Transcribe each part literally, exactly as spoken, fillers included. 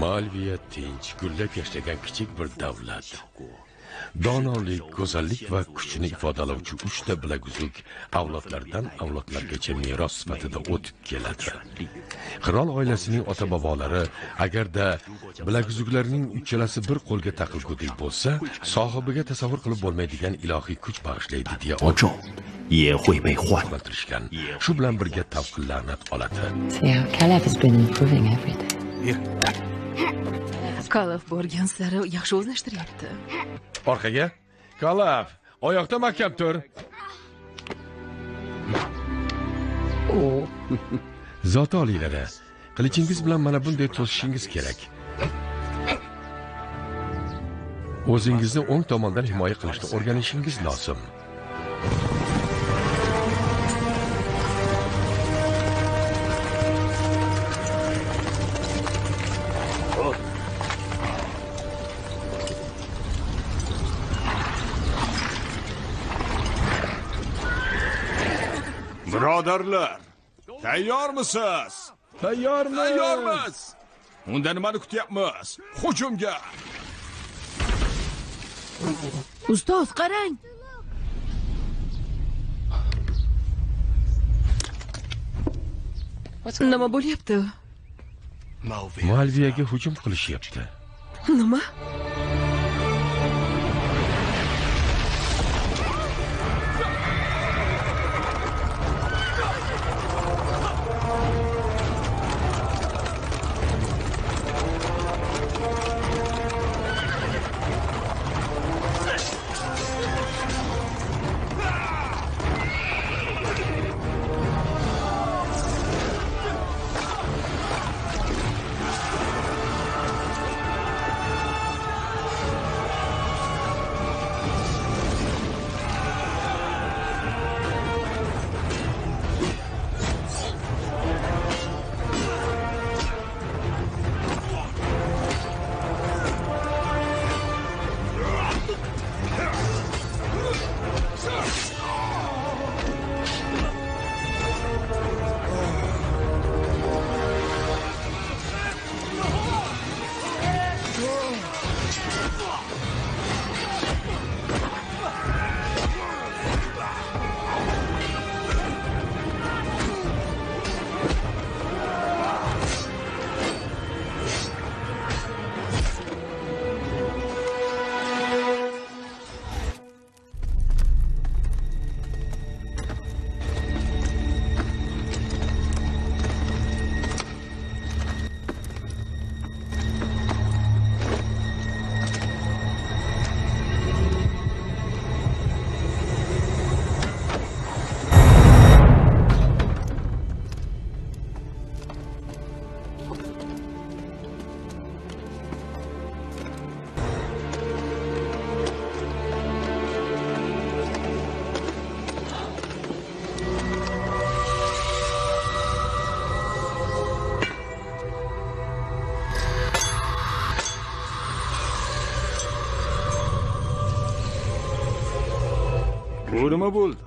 Malviya tinch, gullab yashagan kichik bir davlat. Donolik, go'zallik va kuchni ifodalovchi uchta bilaguzuk avlodlardan avlodlargacha meros sifatida o'tib keladi. Qirol oilasining ota-bobolari agarda bilaguzuklarning uchalasi bir qo'lga taqilgudek bo'lsa, sohibiga tasavvur qilib bo'lmaydigan ilohiy kuch bag'ishlaydi deya ogohlantirishgan. Shu bilan birga tavqi la'nat oladi. Kalav borgan sari yaxshi o'zlashtiryapti. Orqaga. Kalav, oyoqda mahkam tur. Zoti oliylari, qilichingiz bilan mana bunday to'sishingiz kerak. O'zingizni o'ng tomondan himoya qilishni o'rganishingiz lozim. Birodarlar, tayyormisiz? Tayyormiz. Tayyormiz. Unda nimani kutyapmiz? Hujumga. Ustoz, qarang. Nima bo'lyapti? Malviyaga hujum qilishyapti. Nima? Bu nima bo'ldi?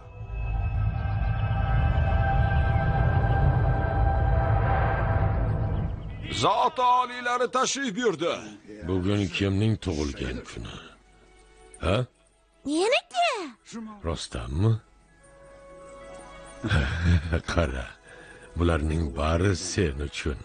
Zot oliylari tashrif buyurdi. Bugun kimning tug'ilgan kuni? Ha? Meniki. Rostdanmi? Qara, bularning bari sen uchun.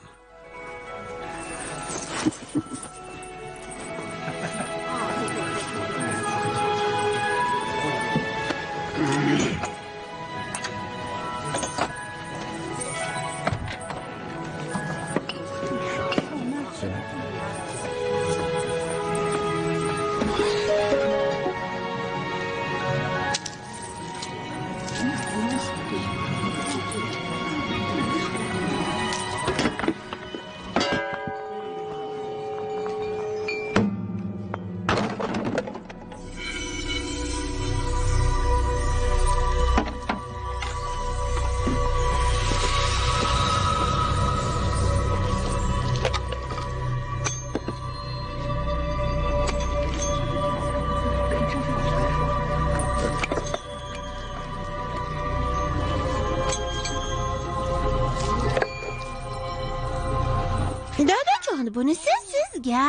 Yo'q, bunisi sizga.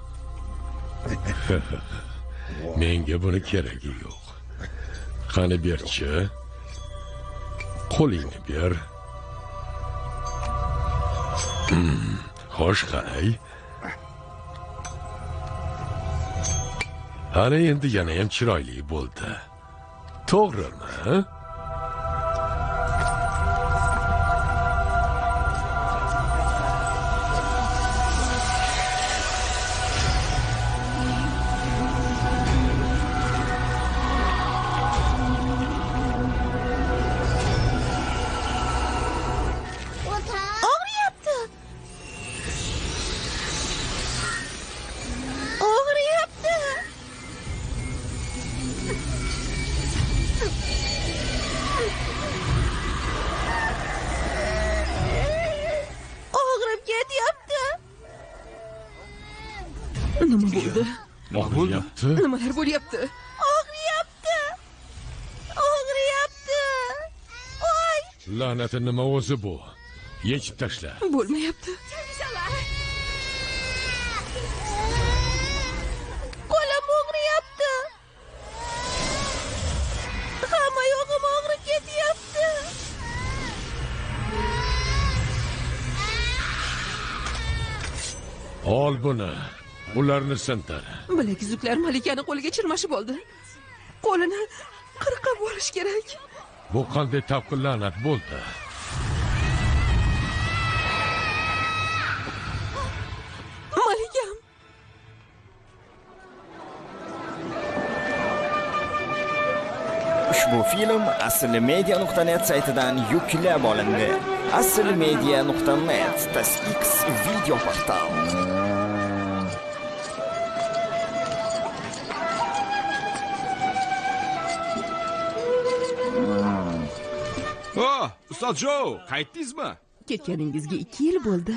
Menga buni keragi yo'q. Qani berchi. Qo'lingni ber. Hmm, xo'sh qay. Ana endi yana ham chiroyli bo'ldi. To'g'rimi? Og'riyapti. Og'riyapti. Og'rib ketyapti. Nima bo'ldi? Og'riyapti. Nimalar bo'lyapti? Og'riyapti. Og'riyapti. Voy. La'nati nima o'zi bu? Yechib tashla. Bo'lmayapti. Qo'lim og'riyapti. Hamma yog'im og'rib ketyapti. Ol buni. Ularni sintir. Bilaguzuklar malikani qo'liga chirmashib oldi. Qo'lini qirqib olish kerak. Bu qanday tavqi la'nat bo'ldi? Malikam. Ushbu film aslmedia nuqta net saytidan yuklab olindi. aslmedia nuqta net TasX video portal. Oh, Ustoz Jo, qaytdingizmi? Ketganingizga ikki yil bo'ldi.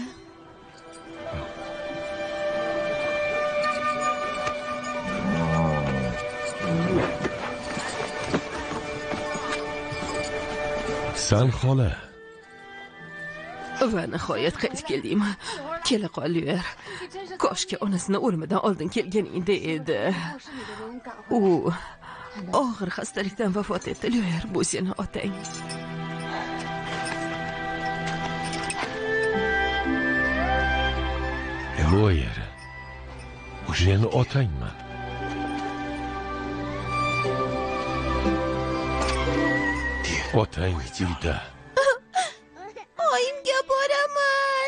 San xola. Va nihoyat qaytib keldim. Kela qol Lyer. Koshki onasini o'limidan oldin kelganingda edi. U og'ir xastalikdan vafot etdi. Lyer, bu seni otang. Lyer. Bu seni otangmi? Otang uyda. Oyimga boraman.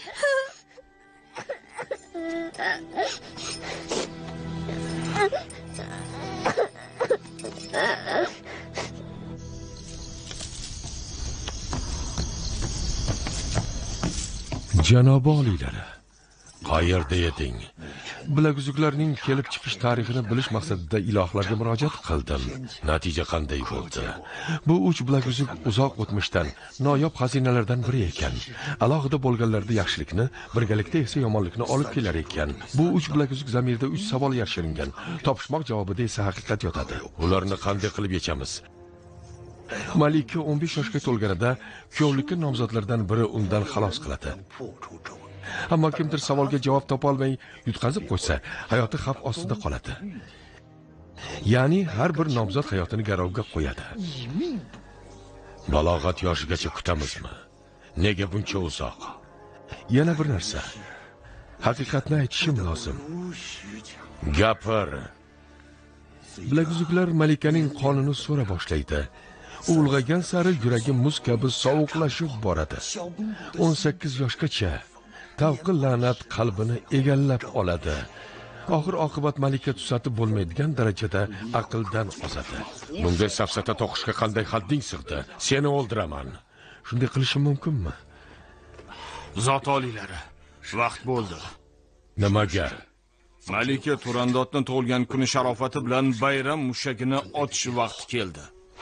Janob oliylari, qayerda eding? Bilaguzuklarning kelib chiqish tarixini bilish maqsadida ilohlarga murojaat qildim. Natija qanday bo'ldi? Bu uch bilaguzuk uzoq o'tmishdan noyob xazinalardan biri ekan. Alohida bo'lganlarda yaxshilikni, birgalikda esa yomonlikni olib kelar ekan. Bu uch bilaguzuk zamirda uch savol yashiringan. Topishmoq javobida esa haqiqat yotadi. Ularni qanday qilib yechamiz? Malika o'n besh yoshga to'lganida kuyovlikka nomzodlardan biri undan xalos qiladi. Ammo kimdir savolga javob topa olmay yutqazib qo'ysa, hayoti xavf ostida qoladi. Ya'ni har bir nomzod hayotini garovga qo'yadi. Balog'at yoshigacha kutamizmi? Nega buncha uzoq? Yana bir narsa. Haqiqatni aytishim lozim. Gapir. Bilaguzuklar Malikaning qonini so'ra boshlaydi. U ulg'aygan sari yuragi muz kabi sovuqlashib boradi. o'n sakkiz yoshgacha tavqi la'nat qalbini egallab oladi. Oxir oqibat Malika tusatib bo'lmaydigan darajada aqldan ozadi. Bunday safsata to'qishga qanday hadding sig'di? Seni o'ldiraman. Shunday qilishim mumkinmi? Zot oliylari, vaqt bo'ldi. Nimaga? Malika Turandotning tug'ilgan kuni sharofati bilan bayram mushagini otish vaqti keldi.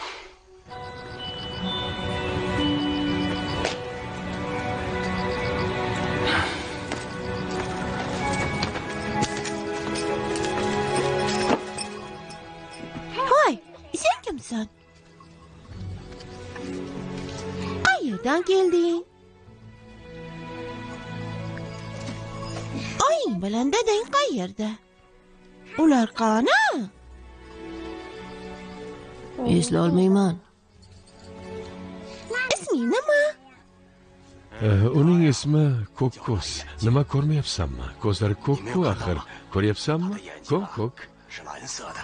Hoy, sen kimsan? Qayerdan kelding? Oying bilan dadang qayerda? Ular qani? Esla olmayman. Isming nima? Eh, uning ismi Ko'kko'z. Nima ko'rmayapsanmi? Ko'zlari ko'k-ku axir. Ko'ryapsanmi? Ko'k-ko'k. 是蓝色的。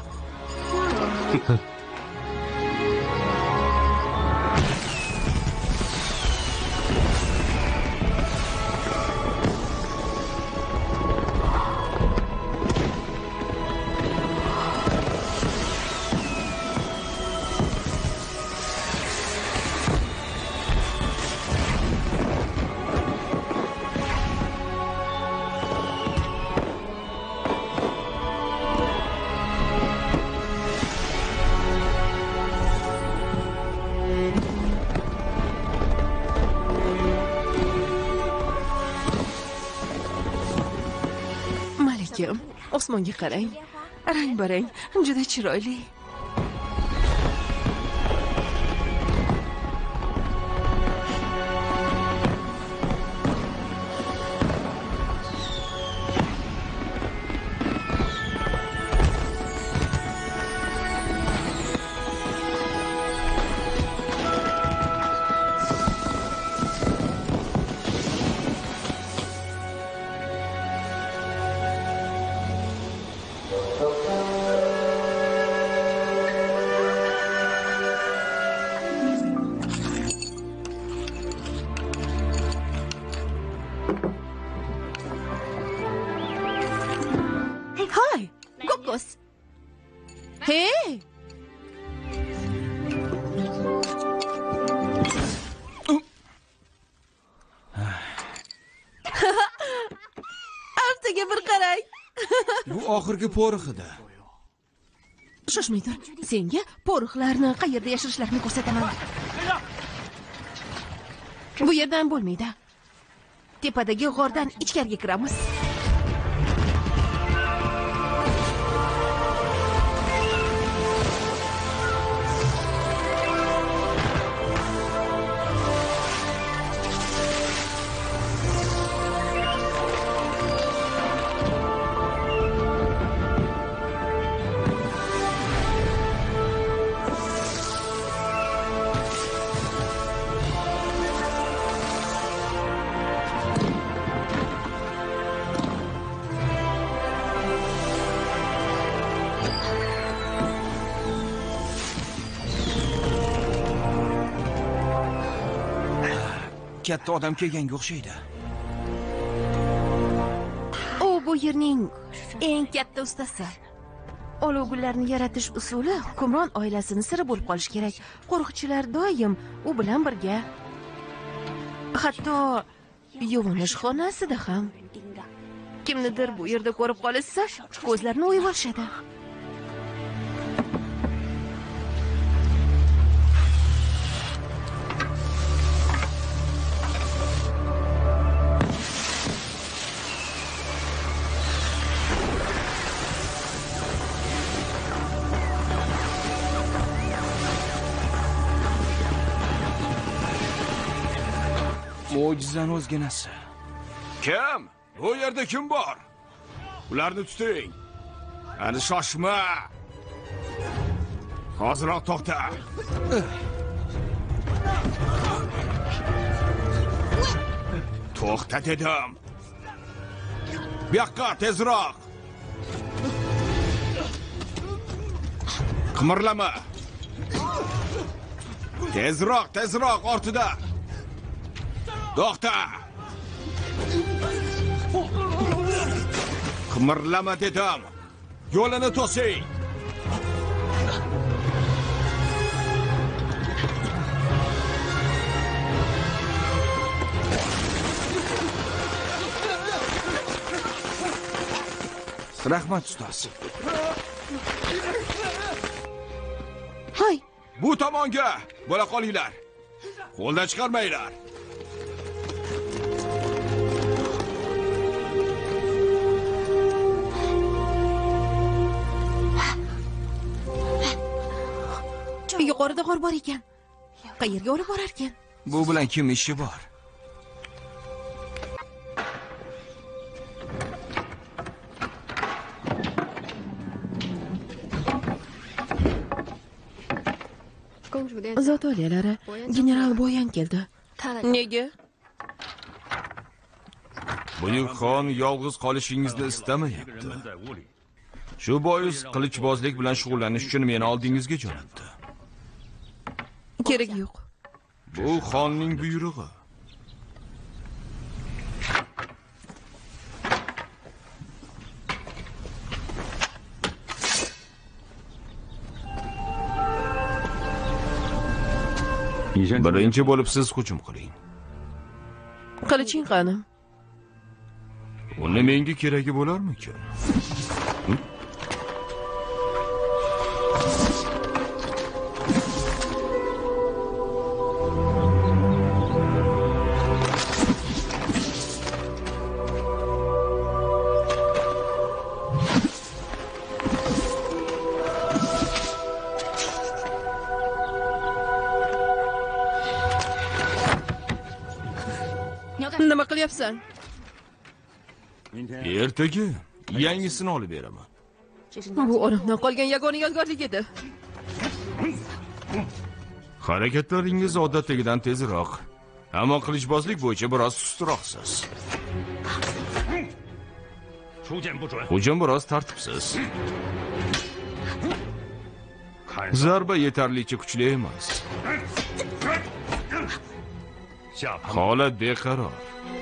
Malikim, osmonga qarang. Rang-barang, juda chiroyli. Hoy, Ko'kko'z. Hey! Aftiga bir qarang. Bu oxirgi po'riq edi. Shoshmay tur. Senga po'riqlarni qayerda yashirishlarini ko'rsataman. Bu yerdan bo'lmaydi. Tepadagi g'ordan ichkariga kiramiz. Katta odam kelganga o'xshaydi. U bu yerning eng katta ustasi. Olov gullarni yaratish usuli hukmron oilasini siri bo'lib qolish kerak. Qo'riqchilar doim u bilan birga. Hatto yuvinish xonasida ham. Kimnidir bu yerda ko'rib qolsa, ko'zlarini o'yib olishadi. Mo'jizani o'zginasi. Kim? Bu yerda kim bor? Ularni tuting. Ani shoshma. Hozirroq to'xta. To'xta dedim. Bu yoqqa tezroq. Qimirlama. Tezroq, tezroq ortida. To'xta. Qimirlama dedim. Yo'lini to'sing. Rahmat ustoz. Hoy, Bu tomonga bo'la qolinglar. Qo'ldan chiqarmanglar. Yuqorida g'or bor ekan. Qayerga olib borar ekan? Bu bilan kim ishi bor? Zot oliyalari, general Boyan keldi. Nega? Buyuk xon yolg'iz qolishingizni istamayapti. Shu bois qilichbozlik bilan shug'ullanish uchun meni oldingizga jo'natdi. Kerak yo'q. Bu xonning buyrug'i. Birinchi bo'lib siz hujum qiling. Qiliching qani? Uni menga keragi bo'larmikin? Nima qilyapsan? Ertaga yangisini olib beraman. Bu onamdan qolgan yagona yodgorlik edi. Harakatlaringiz odatdagidan tezroq. Ammo qilichbozlik bo'yicha biroz sustroqsiz. Hujum biroz tartibsiz. Zarba yetarlicha kuchli emas. Holat beqaror.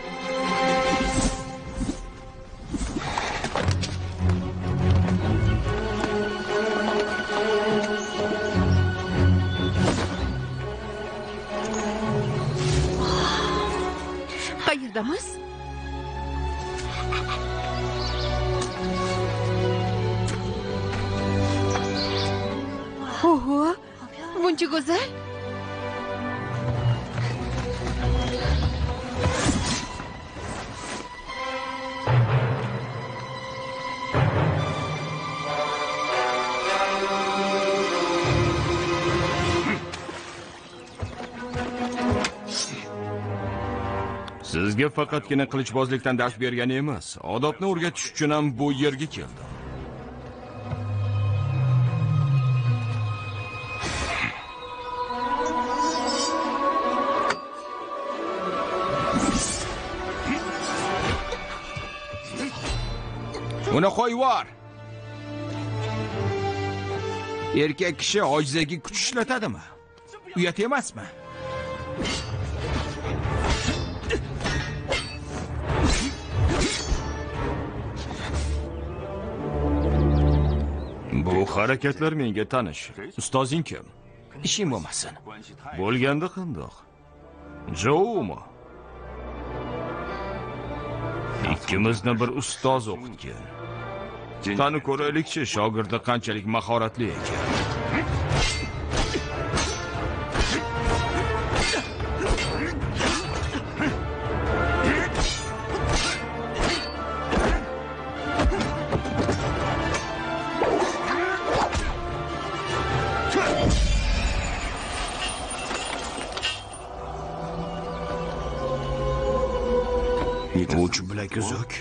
Qayerdamiz? Oho, buncha go'zal. Sizga faqatgina qilichbozlikdan dars bergan emas, odobni o'rgatish uchun ham bu yerga keldim. Uni qo'yvor. Erkak kishi ojizaga kuch ishlatadimi? Uyat emasmi? Bu harakatlar menga tanish. Ustozing kim? Ishing bo'lmasin. Bo'lganda qandoq? Joumi? Ikkimizni bir ustoz o'qitgan. Tani ko'raylikchi, shogirdi qanchalik mahoratli ekan. Uch bilak uzuk.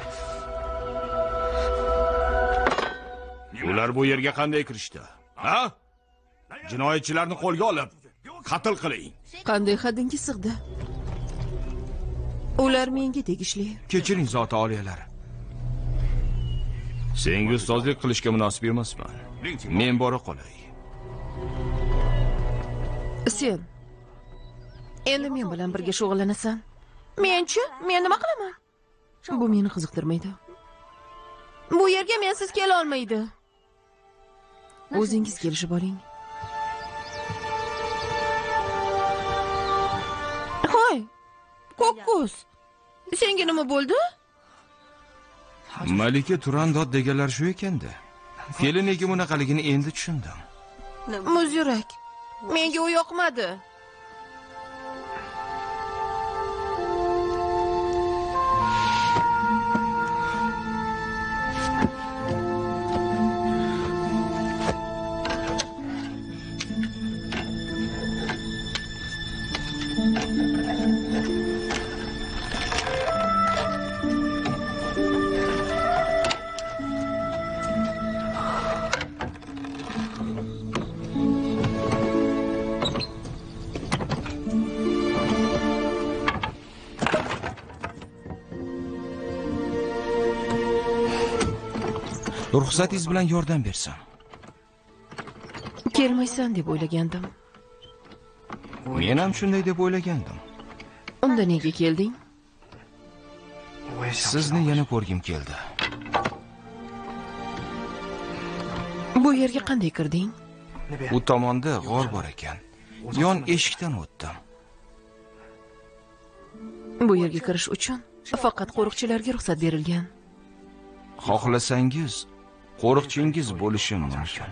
Ular bu yerga qanday kirishdi? Ha? Jinoyatchilarni qo'lga olib, qatl qiling. Qanday haddingga sig'di? Ular menga tegishli. Kechiring zoti oliyalar. Senga ustozlik qilishga munosib emasman. Men bora qolay. Sen endi men bilan birga shug'ullanasan. Men-chi, men nima qilaman? Bu meni qiziqtirmaydi. Bu yerga mensiz kela olmaydi. O'zingiz kelishib oling. Hoy, Kokos. Senga nima bo'ldi? Malika Turandod deganlar shu ekanda. Keliniga bunaqaligini endi tushundim. Muzyurak. Menga u yoqmadi. Ruxsatingiz bilan yordam bersam. Kelmaysan deb o'ylagandim. Men ham shunday deb o'ylagandim. Unda nega kelding? Sizni yana ko'rgim keldi. Bu yerga qanday kirding? U tomonda g'or bor ekan. Yon eshikdan o'tdim. Bu yerga kirish uchun faqat qo'riqchilarga ruxsat berilgan. Xohlasangiz, qo'riqchingiz bo'lishim mumkin.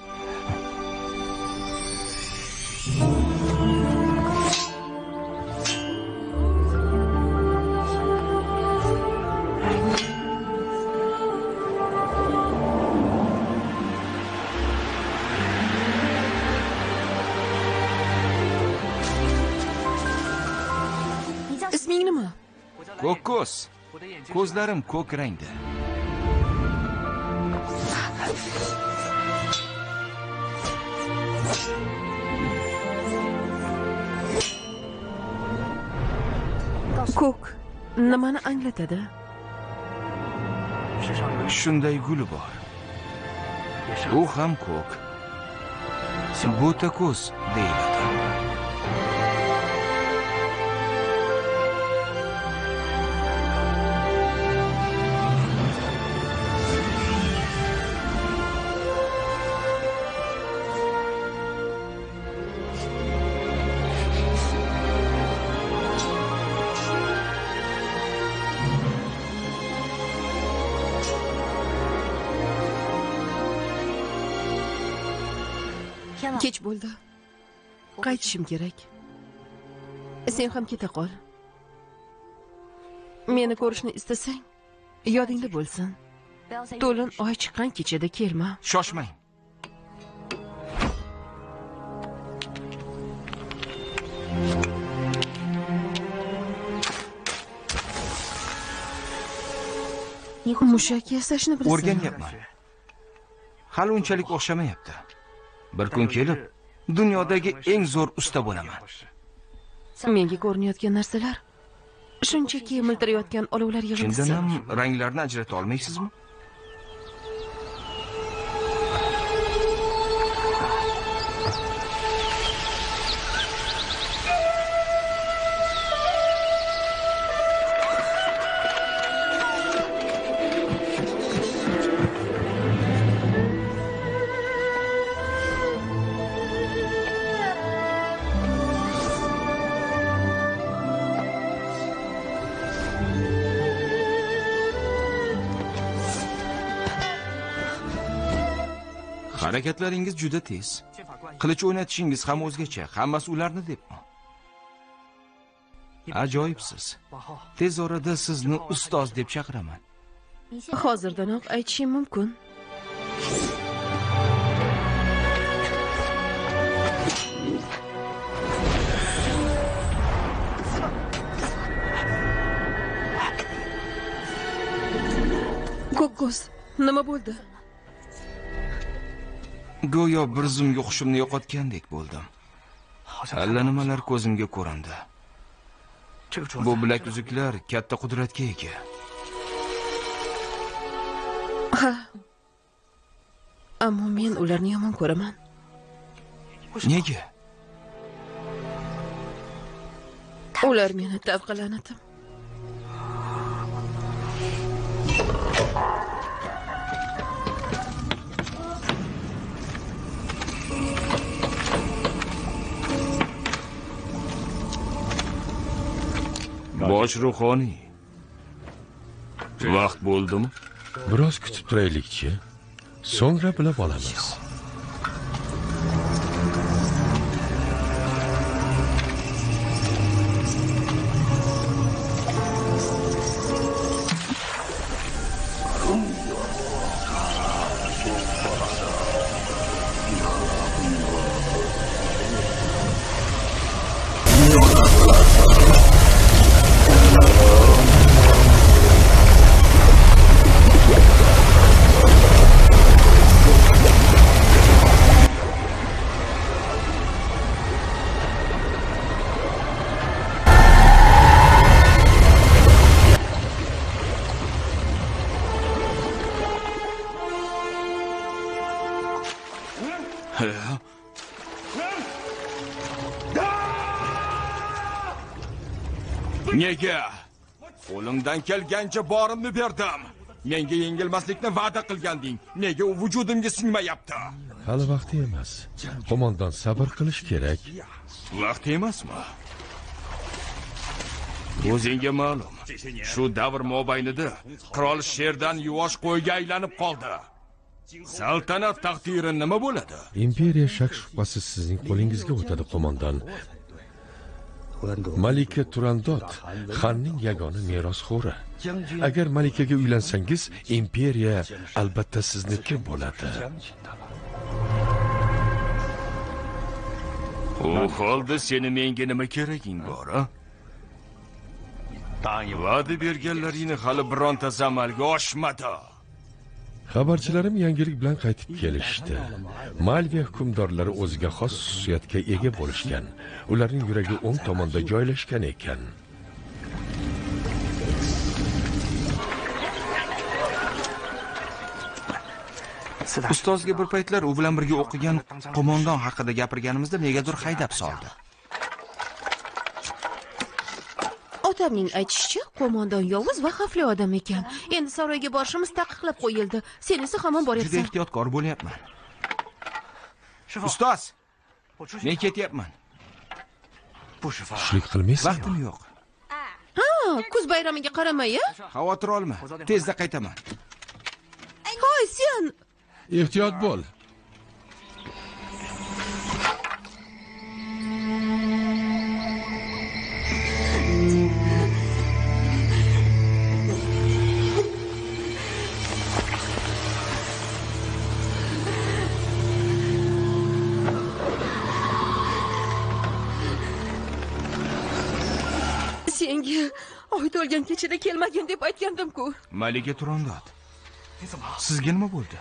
Isming nima? Ko'kko'z. Ko'zlarim ko'k rangda. Ko'k nimani anglatadi? Shunday guli bor. U ham ko'k. Bo'ta ko'z deyiladi. Kech bo'ldi. Qaytishim kerak. Sen ham keta qol. Meni ko'rishni istasang, yodingda bo'lsin. To'lin oy chiqqan kechada kelma. Shoshmang. Mushak yasashni bilasan. O'rganyapman. Hali unchalik o'xshamayapti. Bir kun kelib, dunyodagi eng zo'r usta bo'laman. Menga ko'rinayotgan narsalar shunchaki miltirayotgan olovlar yig'indisi. Chindan ham ranglarni ajrata olmaysizmi? Harakatlaringiz juda tez. Qilich o'ynatishingiz ham o'zgacha. Hammasi ularni debmi? Ajoyibsiz. Tez orada sizni ustoz deb chaqiraman. Hozirdanoq aytishim mumkin. Ko'kko'z, nima bo'ldi? Go'yo bir zumga hushimni yo'qotgandek bo'ldim. Allanimalar ko'zimga ko'rindi. Bu bilak uzuklar katta qudratga ega. Ha. Ammo men ularni yomon ko'raman. Nega? Ular meni tavqalanatim. Bosh ruhoniy. Vaqt bo'ldimi? Biroz kutib turaylikchi. So'ngra bilib olamiz. Nega? Qo'limdan kelgancha borimni berdim. Menga yengilmaslikni va'da qilganding. Nega u vujudimga singmayapti? Hali vaqti emas. Qo'mondon sabr qilish kerak. Vaqt emasmi? O'zingga ma'lum. Shu davr mobaynida qirol sherdan yuvosh qo'yga aylanib qoldi. Saltanat taqdiri nima bo'ladi? Imperiya shak shubhasiz sizning qo'lingizga o'tadi, qo'mondon. Malika Turandot xanning yagona merosxo'ri. Agar malikaga uylansangiz, imperiya albatta sizniki bo'ladi. U holda seni menga nima keraging bor, a? Va'da berganlaringni hali birontasi amalga oshmadi. Xabarchilarim yangilik bilan qaytib kelishdi. Malviya hukmdorlari o'ziga xos xususiyatga ega bo'lishgan. Ularning yuragi o'ng tomonda joylashgan ekan. Ustozga bir paytlar u bilan birga o'qigan qo'mondon haqida gapirganimizda negadir haydab soldi. Otamning aytishicha, qo'mondon yovuz va xavfli odam ekan. Endi saroyga borishimiz taqiqlab qo'yildi. Sen esa hamon Juda boryapsan. ehtiyotkor bo'lyapman. Ustoz, men ketyapman. Tushlik qilmaysizmi? Vaqtim yo'q. Ha, kuz bayramiga qaramay-a? Xavotir olma. Tezda qaytaman. Hoy, sen Ehtiyot bo'l. senga oy to'lgan kechada kelmagin deb aytgandim-ku. Malika Turandot. Sizga nima bo'ldi?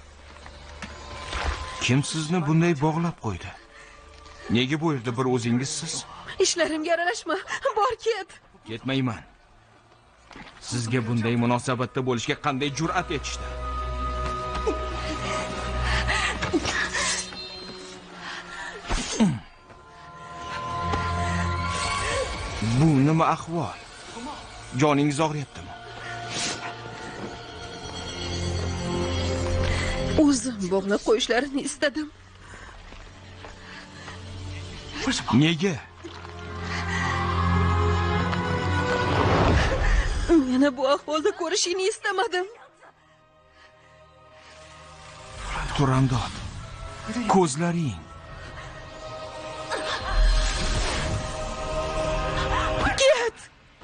Kim sizni bunday bog'lab qo'ydi? Nega bu yerda bir o'zingizsiz? Ishlarimga aralashma. Bor ket. Ketmayman. Sizga bunday munosabatda bo'lishga qanday jur'at etishdi? Bu nima ahvol? Joningiz og'riyaptimi? O'zim bog'lab qo'yishlarini istadim. Nega? Meni bu ahvolda ko'rishingni istamadim. Turandot. Ko'zlaring. Ket!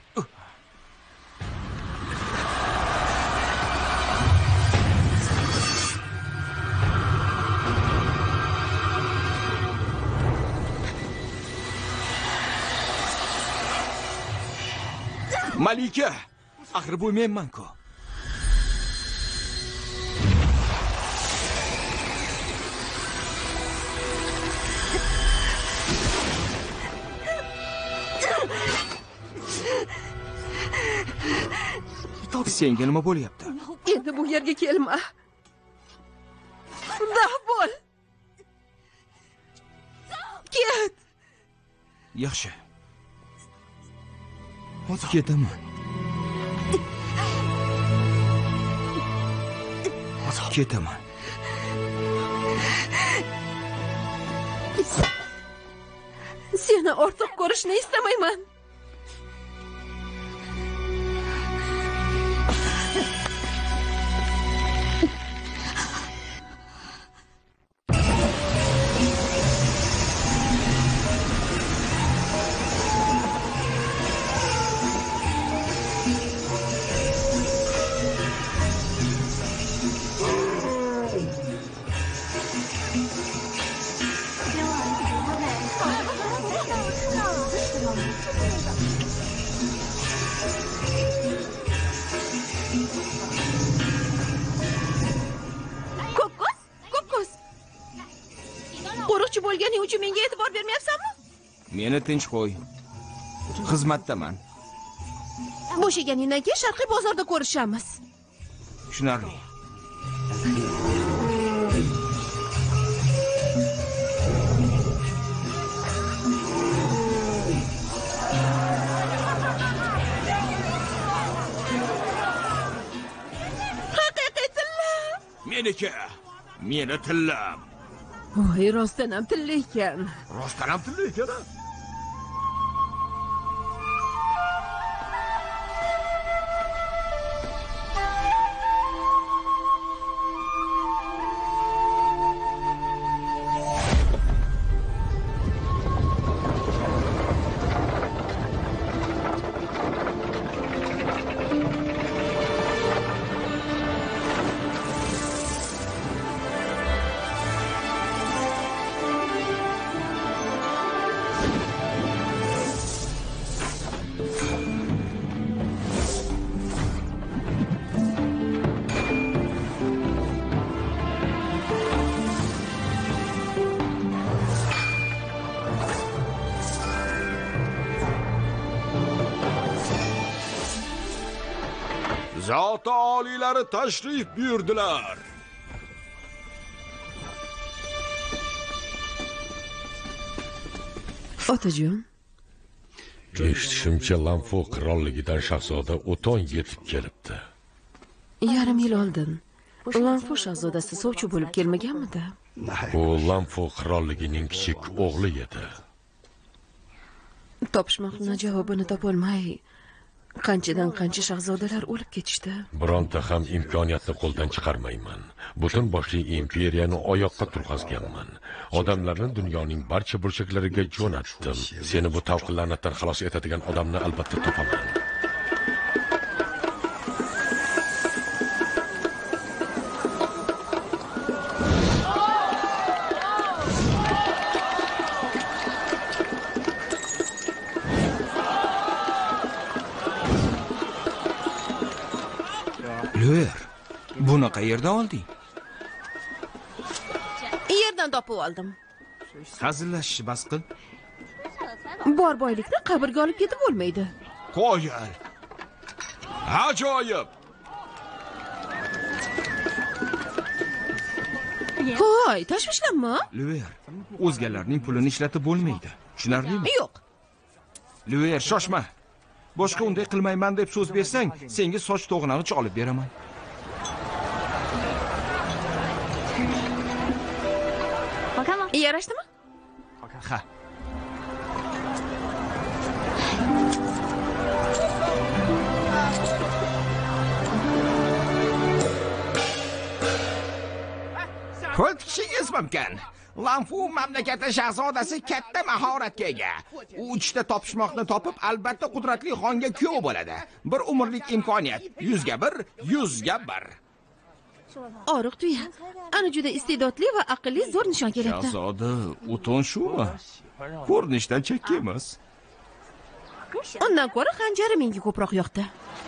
Malika, axir bu menman-ku. Senga nima bo'lyapti? Endi bu yerga kelma. Dah bo'l. Ket! Yaxshi. Ketaman. Ketaman. Seni ortiq ko'rishni istamayman. Ko'kko'z, ko'kko'z. Qo'riqchi bo'lganing uchun menga e'tibor bermayapsanmi? Meni tinch qo'y. Xizmatdaman. Bo'shaganingdan keyin Sharqiy bozorda ko'rishamiz. Tushunarli. meniki. Meni tillam. Voy, rostdan ham tilla ekan. Rostdan ham tilla ekan. Zot oliylari tashrif buyurdilar. Otajon, eshitishimcha Lanfo qirolligidan shahzoda O'ton yetib kelibdi. yarim yil oldin Lanfo shahzodasi sovchi bo'lib kelmaganmidi? U Lanfo qirolligining kichik o'g'li edi. Topishmoqni javobini topolmay qanchadan qancha shahzodalar o'lib ketishdi. Bironta ham imkoniyatni qo'ldan chiqarmayman. Butun boshli imperiyani oyoqqa turg'azganman. Odamlarni dunyoning barcha burchaklariga jo'natdim. Seni bu tavqi la'natdan xalos etadigan odamni albatta topaman. Lüer, buni qayerdan olding? Yerdan topib oldim. Hazillashishni bas qil. Bor boylikni qabrga olib ketib bo'lmaydi. Qo'yil. Ajoyib. Hoy, tashvishlanma. Lüer, o'zgalarning pulini ishlatib bo'lmaydi. Tushunarlimi? Yo'q. Lüer, shoshma. Boshqa unday qilmayman deb so'z bersang, senga soch to'g'nani olib beraman. Yarashdimi? Ha. Qo'l tikishingiz mumkin. Lanfu mamlakati shahzodasi katta mahoratga ega. U uchta topishmoqni topib, albatta qudratli xonga kuyov bo'ladi. Bir umrlik imkoniyat. yuzga bir, yuzga bir. Oriq tuya. Ana juda iste'dodli va aqlli zo'r nishon kerakda. Shahzoda, O'ton shumi? Ko'rinishdan chakka emas. Undan ko'ra xanjari menga ko'proq yoqdi.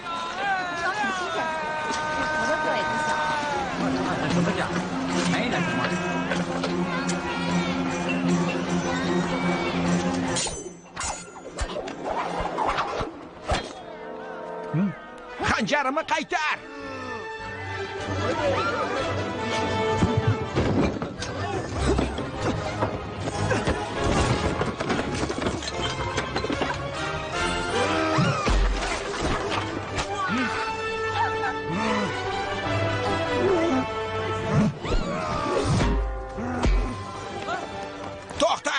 Xanjarimni qaytar. To'xta!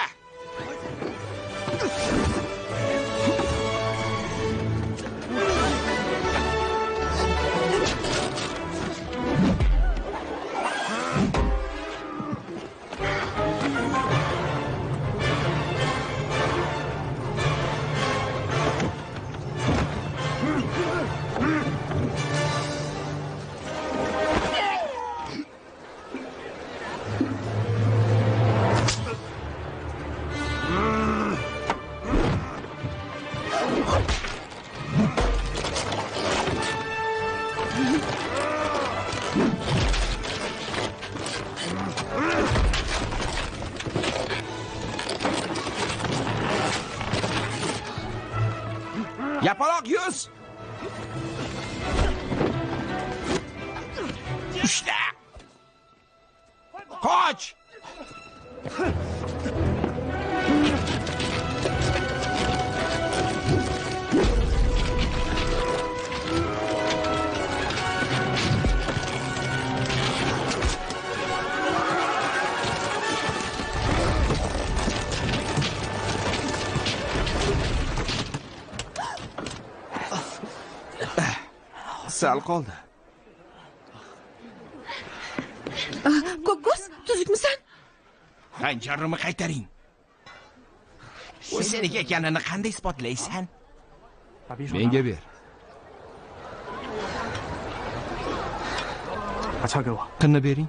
Yapaloq yuz. Ushla. Qoch. sal qoldi. Ko'kko'z, tuzukmisan? Xanjarimni qaytaring. U seniki ekanini qanday isbotlaysan? Menga ber. Qinni bering.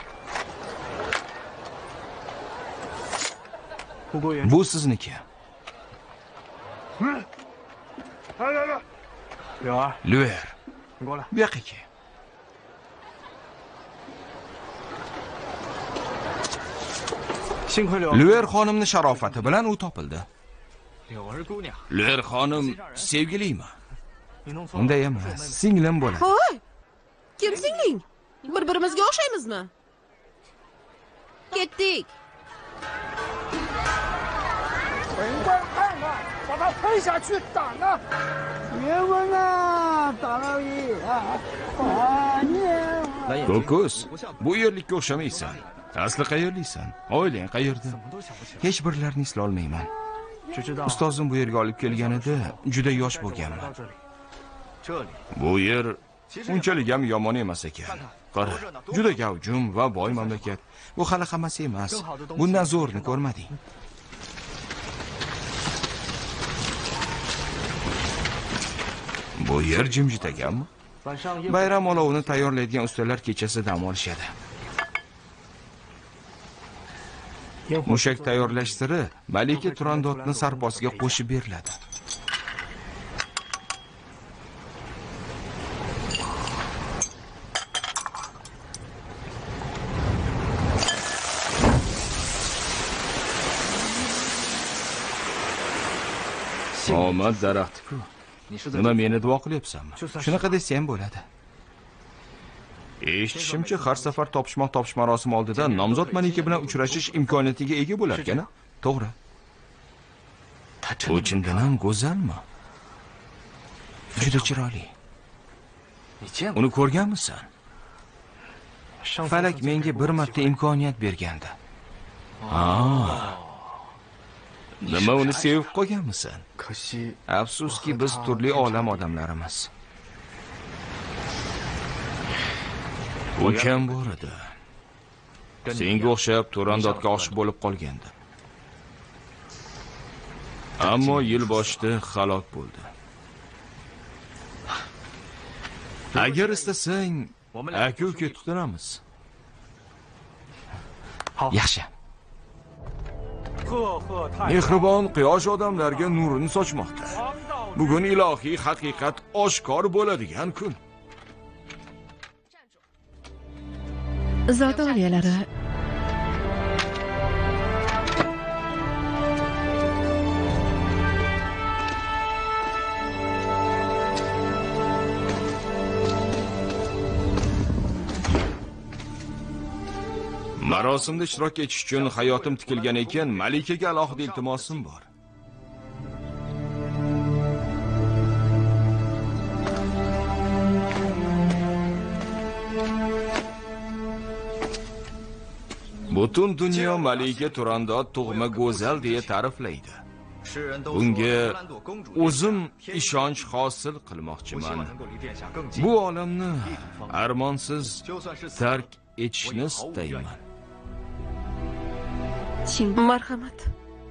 Bu sizniki. Luer. Bu yoqqa kel. Luer xonimning sharofati bilan u topildi. Luer xonim sevgilimi? Unday emas, singlim bo'ladi. Hoy! Kim singling? Bir-birimizga o'xshaymizmi? Ketdik. 本官看了，把他推下去斩了！别问啊，大老爷啊，啊你！ Ko'kko'z, bu yerlikka o'xshamaysan. Asli qayerliksan? Oilang qayerda? Hech birlarini eslay olmayman. Ustozim bu yerga olib kelganida juda yosh bo'lganman. Bu yer unchalik ham yomon emas ekan. Qara, juda gavjum va boy mamlakat. Bu hali hammasi emas. Bundan zo'rini ko'rmading. Bu yer jimjit ekanmi? Bayram olovini tayyorlaydigan ustalar kechasi dam olishadi. Mushak tayyorlash siri Malika Turandotning sarposiga qo'shib beriladi. Omad daraxti-ku. Nima meni duo qilyapsanmi? Shunaqa desa ham bo'ladi. Eshitishimcha, har safar topishmoq topish marosimi oldida nomzod Malika bilan uchrashish imkoniyatiga ega bo'lar ekan. To'g'ri. U chindan ham go'zalmi? Juda chiroyli. Uni ko'rganmisan? Falak menga bir marta imkoniyat bergandi. Ha. Nima uni sevib qo'yganmisan? Afsuski biz turli olam odamlarimiz. Ukam bor edi. Senga o'xshab Turandotga oshiq bo'lib qolgandi. Ammo yil boshida halok bo'ldi. Agar istasang, aka-uka tutunamiz. Yaxshi. Mehribon quyosh odamlarga nurini sochmoqda. Bugun ilohiy haqiqat oshkor bo'ladigan kun. Zot oliyalari. Marosimda ishtirok etish uchun hayotim tikilgan ekan, Malikaga alohida iltimosim bor. Butun dunyo Malika Turandot tug'ma go'zal deya ta'riflaydi. Bunga o'zim ishonch hosil qilmoqchiman. Bu olamni armonsiz tark etishni istayman. Marhamat.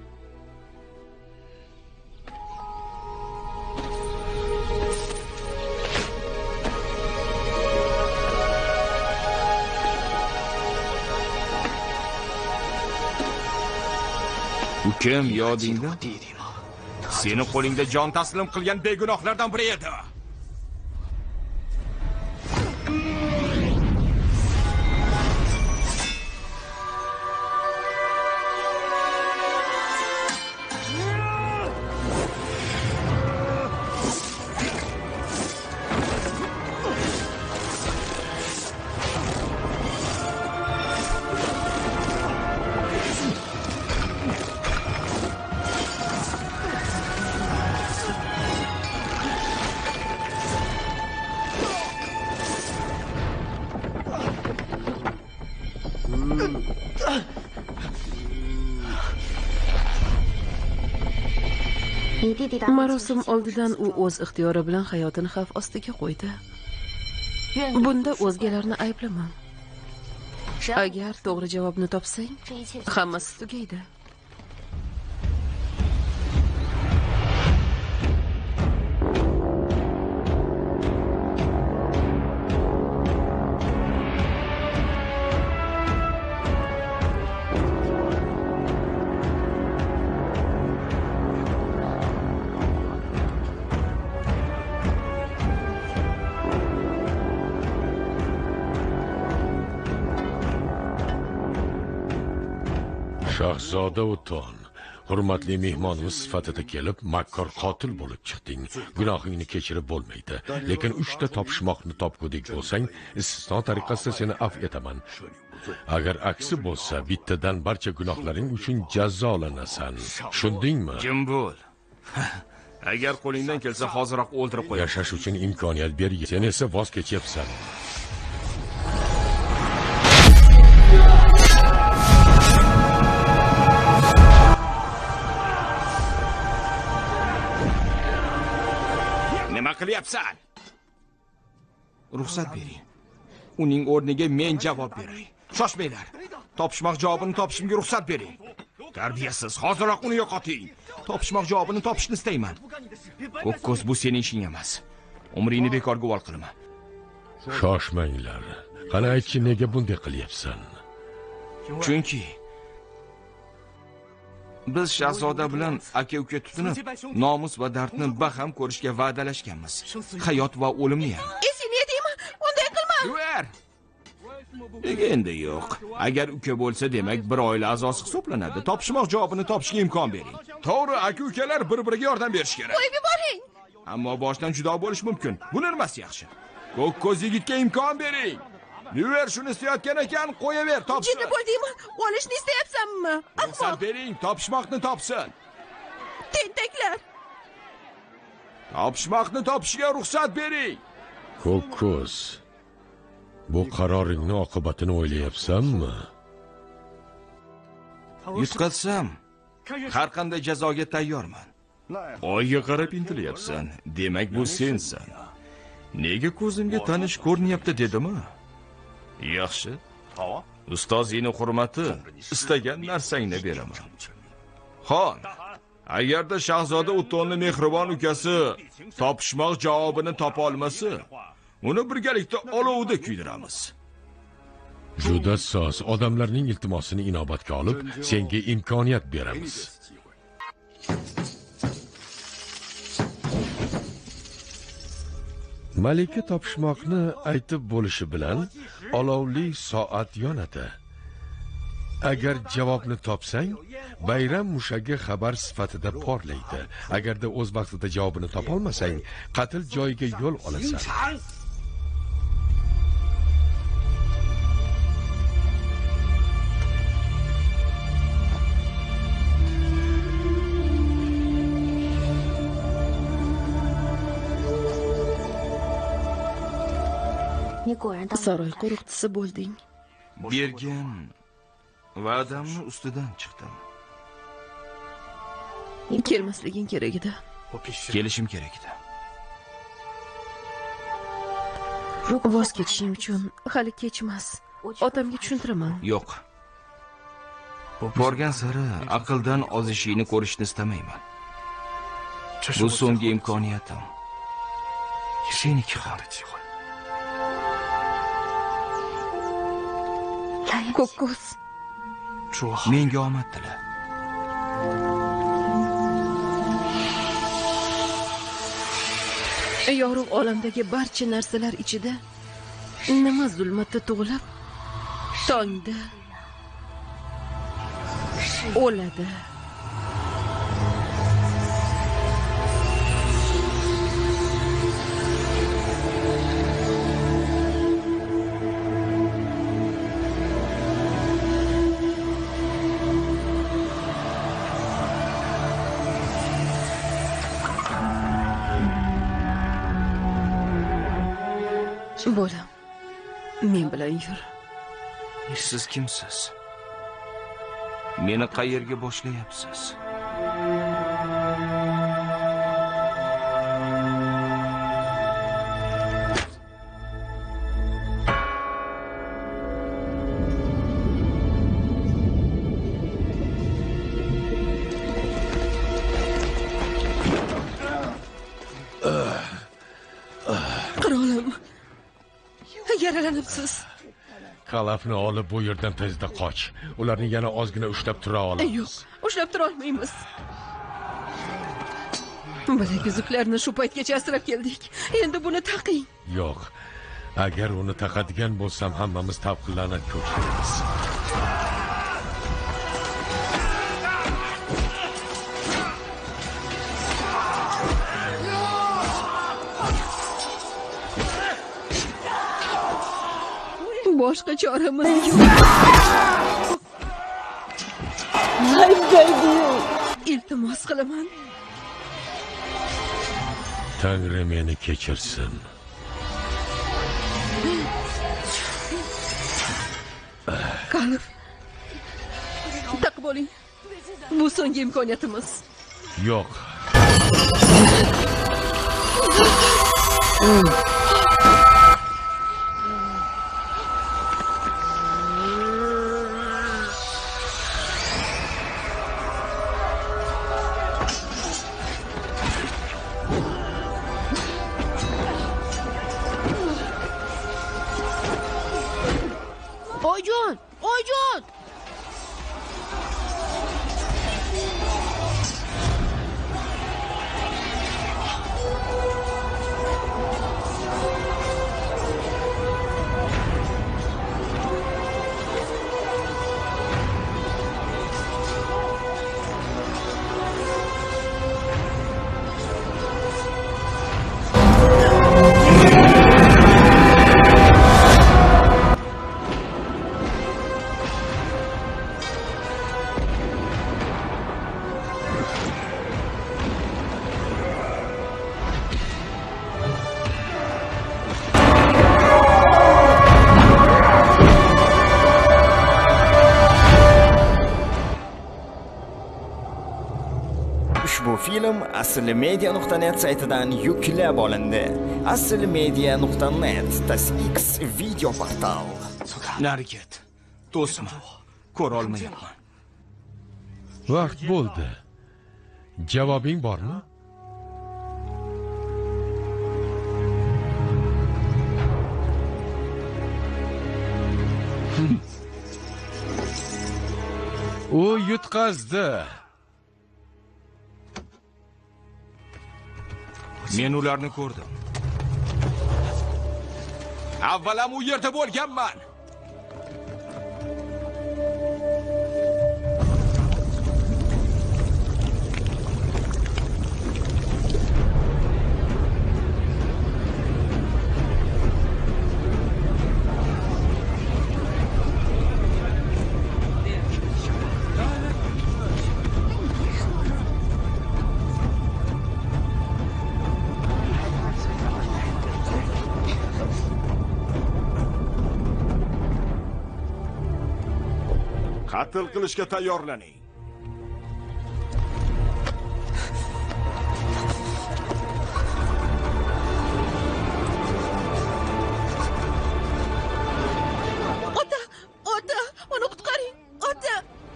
Ukam yodingda? Seni qo'lingda jon taslim qilgan begunohlardan biri edi. Marosim oldidan u o'z ixtiyori bilan hayotini xavf ostiga qo'ydi. Bunda o'zgalarni ayblamang. Agar to'g'ri javobni topsang, hammasi tugaydi. Shahzoda O'ton, hurmatli mehmonimiz sifatida kelib, makkor qotil bo'lib chiqding. Gunohingni kechirib bo'lmaydi. Lekin uchta topishmoqni topgudek bo'lsang, istisno tariqasida seni afv etaman. Agar aksi bo'lsa, bittadan barcha gunohlaring uchun jazolanasan. Tushundingmi? Jim bo'l. Agar qo'lingdan kelsa, hoziroq o'ldirib qo'yaman. Yashash uchun imkoniyat ber, sen esa voz kechyapsan. Nima qilyapsan? Ruxsat bering. Uning o'rniga men javob beray. Shoshmanglar. Topishmoq javobini topishimga ruxsat bering. Tarbiyasiz, hoziroq uni yo'qoting. Topishmoq javobini topishni istayman. Ko'kko'z, bu sening ishing emas. Umringni bekorga vol qilma. Shoshmanglar. Qani aytchi, nega bunday qilyapsan? Chunki biz shahzoda bilan aka-uka tutinib, nomus va dardni baham ko'rishga va'dalashganmiz. Hayot va o'limni ham. Esing yedingmi? Unday qilma. Yuvar. Nega endi yo'q? Agar uka bo'lsa, demak bir oila a'zosi hisoblanadi. Topishmoq javobini topishga imkon bering. To'g'ri, aka-ukalar bir-biriga yordam berish kerak. Qo'yib yuboring. Ammo boshdan judo bo'lish mumkin. Bu nima yaxshi? Ko'kko'z yigitga imkon bering. Yuvar shuni istayotgan ekan, qo'yaver, topsin. Jiddiy bo'ldingmi? Olishni istayapsanmi? Ruxsat bering, topishmoqni topsin. Tentaklar. Topishmoqni topishiga ruxsat bering. Ko'kko'z, bu qaroringni oqibatini o'ylayapsanmi? Yutqazsam, har qanday jazoga tayyorman. Oyga qarab intilyapsan. Demak, bu sensan. Nega ko'zimga tanish ko'rinyapti dedimi? Yaxshi. Ustozingning hurmati, istagan narsangni beraman. Xon, agarda shahzoda O'tonning mehribon ukasi topishmoq javobini topa olmasa, uni birgalikda olovda kuydiramiz. Juda soz, odamlarning iltimosini inobatga olib, senga imkoniyat beramiz. Malika topishmoqni aytib bo'lishi bilan olovli soat yonadi. Agar javobni topsang, bayram mushagi xabar sifatida porlaydi. Agarda o'z vaqtida javobini topa olmasang, qatl joyiga yo'l olasan. Saroy qo'riqchisi bo'lding. Bergan va'damni ustidan chiqdim. Kelmasliging kerak edi. Kelishim kerak edi. Voz kechishing uchun hali kechmas. Otamga tushuntiraman. Yo'q. Borgan sari aqldan ozishingni ko'rishni istamayman. Bu so'nggi imkoniyatim. Seniki ham. Ko'kko'z. Menga omad tila. Yorug' olamdagi barcha narsalar ichida nima zulmatda tug'ilib, tongda o'ladi. Bo'la. Men bilan yur. Siz kimsiz? Meni qayerga boshlayapsiz? Yaralanibsiz. Qalafni olib bu yerdan tezda qoch. Ularni yana ozgina ushlab tura olamiz. Yo'q, ushlab tura olmaymiz. Bilaguzuklarni shu paytgacha asrab keldik. Endi buni taqing. Yo'q. Agar uni taqadigan bo'lsam, hammamiz tavqillanib ko'chamiz. Boshqa choramiz yo'q. Iltimos qilaman. Tangri meni kechirsin. Qalb. Taqib oling. Bu so'nggi imkoniyatimiz. Yo'q. Oyjon, oyjon. Ushbu film asli media nuqta net saytidan yuklab olindi. asli media nuqta net tas X video portal. Nari ket. To'sma. Ko'ra olmayapman. Vaqt bo'ldi. Javobing bormi? U yutqazdi. Men ularni ko'rdim. Avvalam u yerda bo'lganman. Qatl qilishga tayyorlaning. Ota, ota, uni qutqaring. Ota.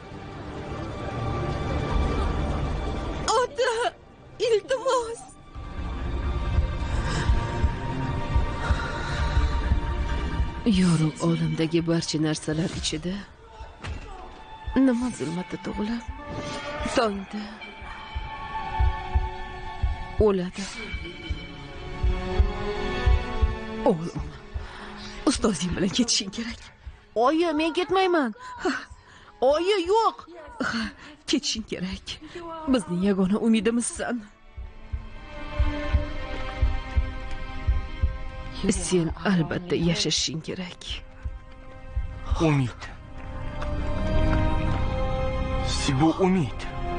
Ota, iltimos. Yorug' olamdagi barcha narsalar ichida nima zulmatda tug'ilib, tongda o'ladi. O'g'lim, ustozing bilan ketishing kerak. Oyi, men ketmayman. Oyi, yo'q. Ketishing kerak. Bizning yagona umidimizsan. Sen albatta yashashing kerak. Umid. Bu umid.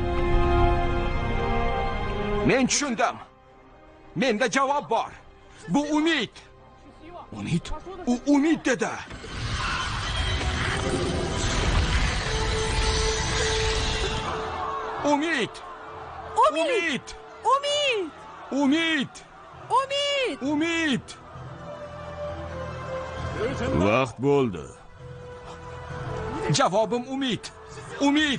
Men tushundim. Menda javob bor. Bu umid. Umid? U umid dedi. Umid. Umid. Umid. Umid. Umid. Umid. Vaqt bo'ldi. Javobim umid. Umid.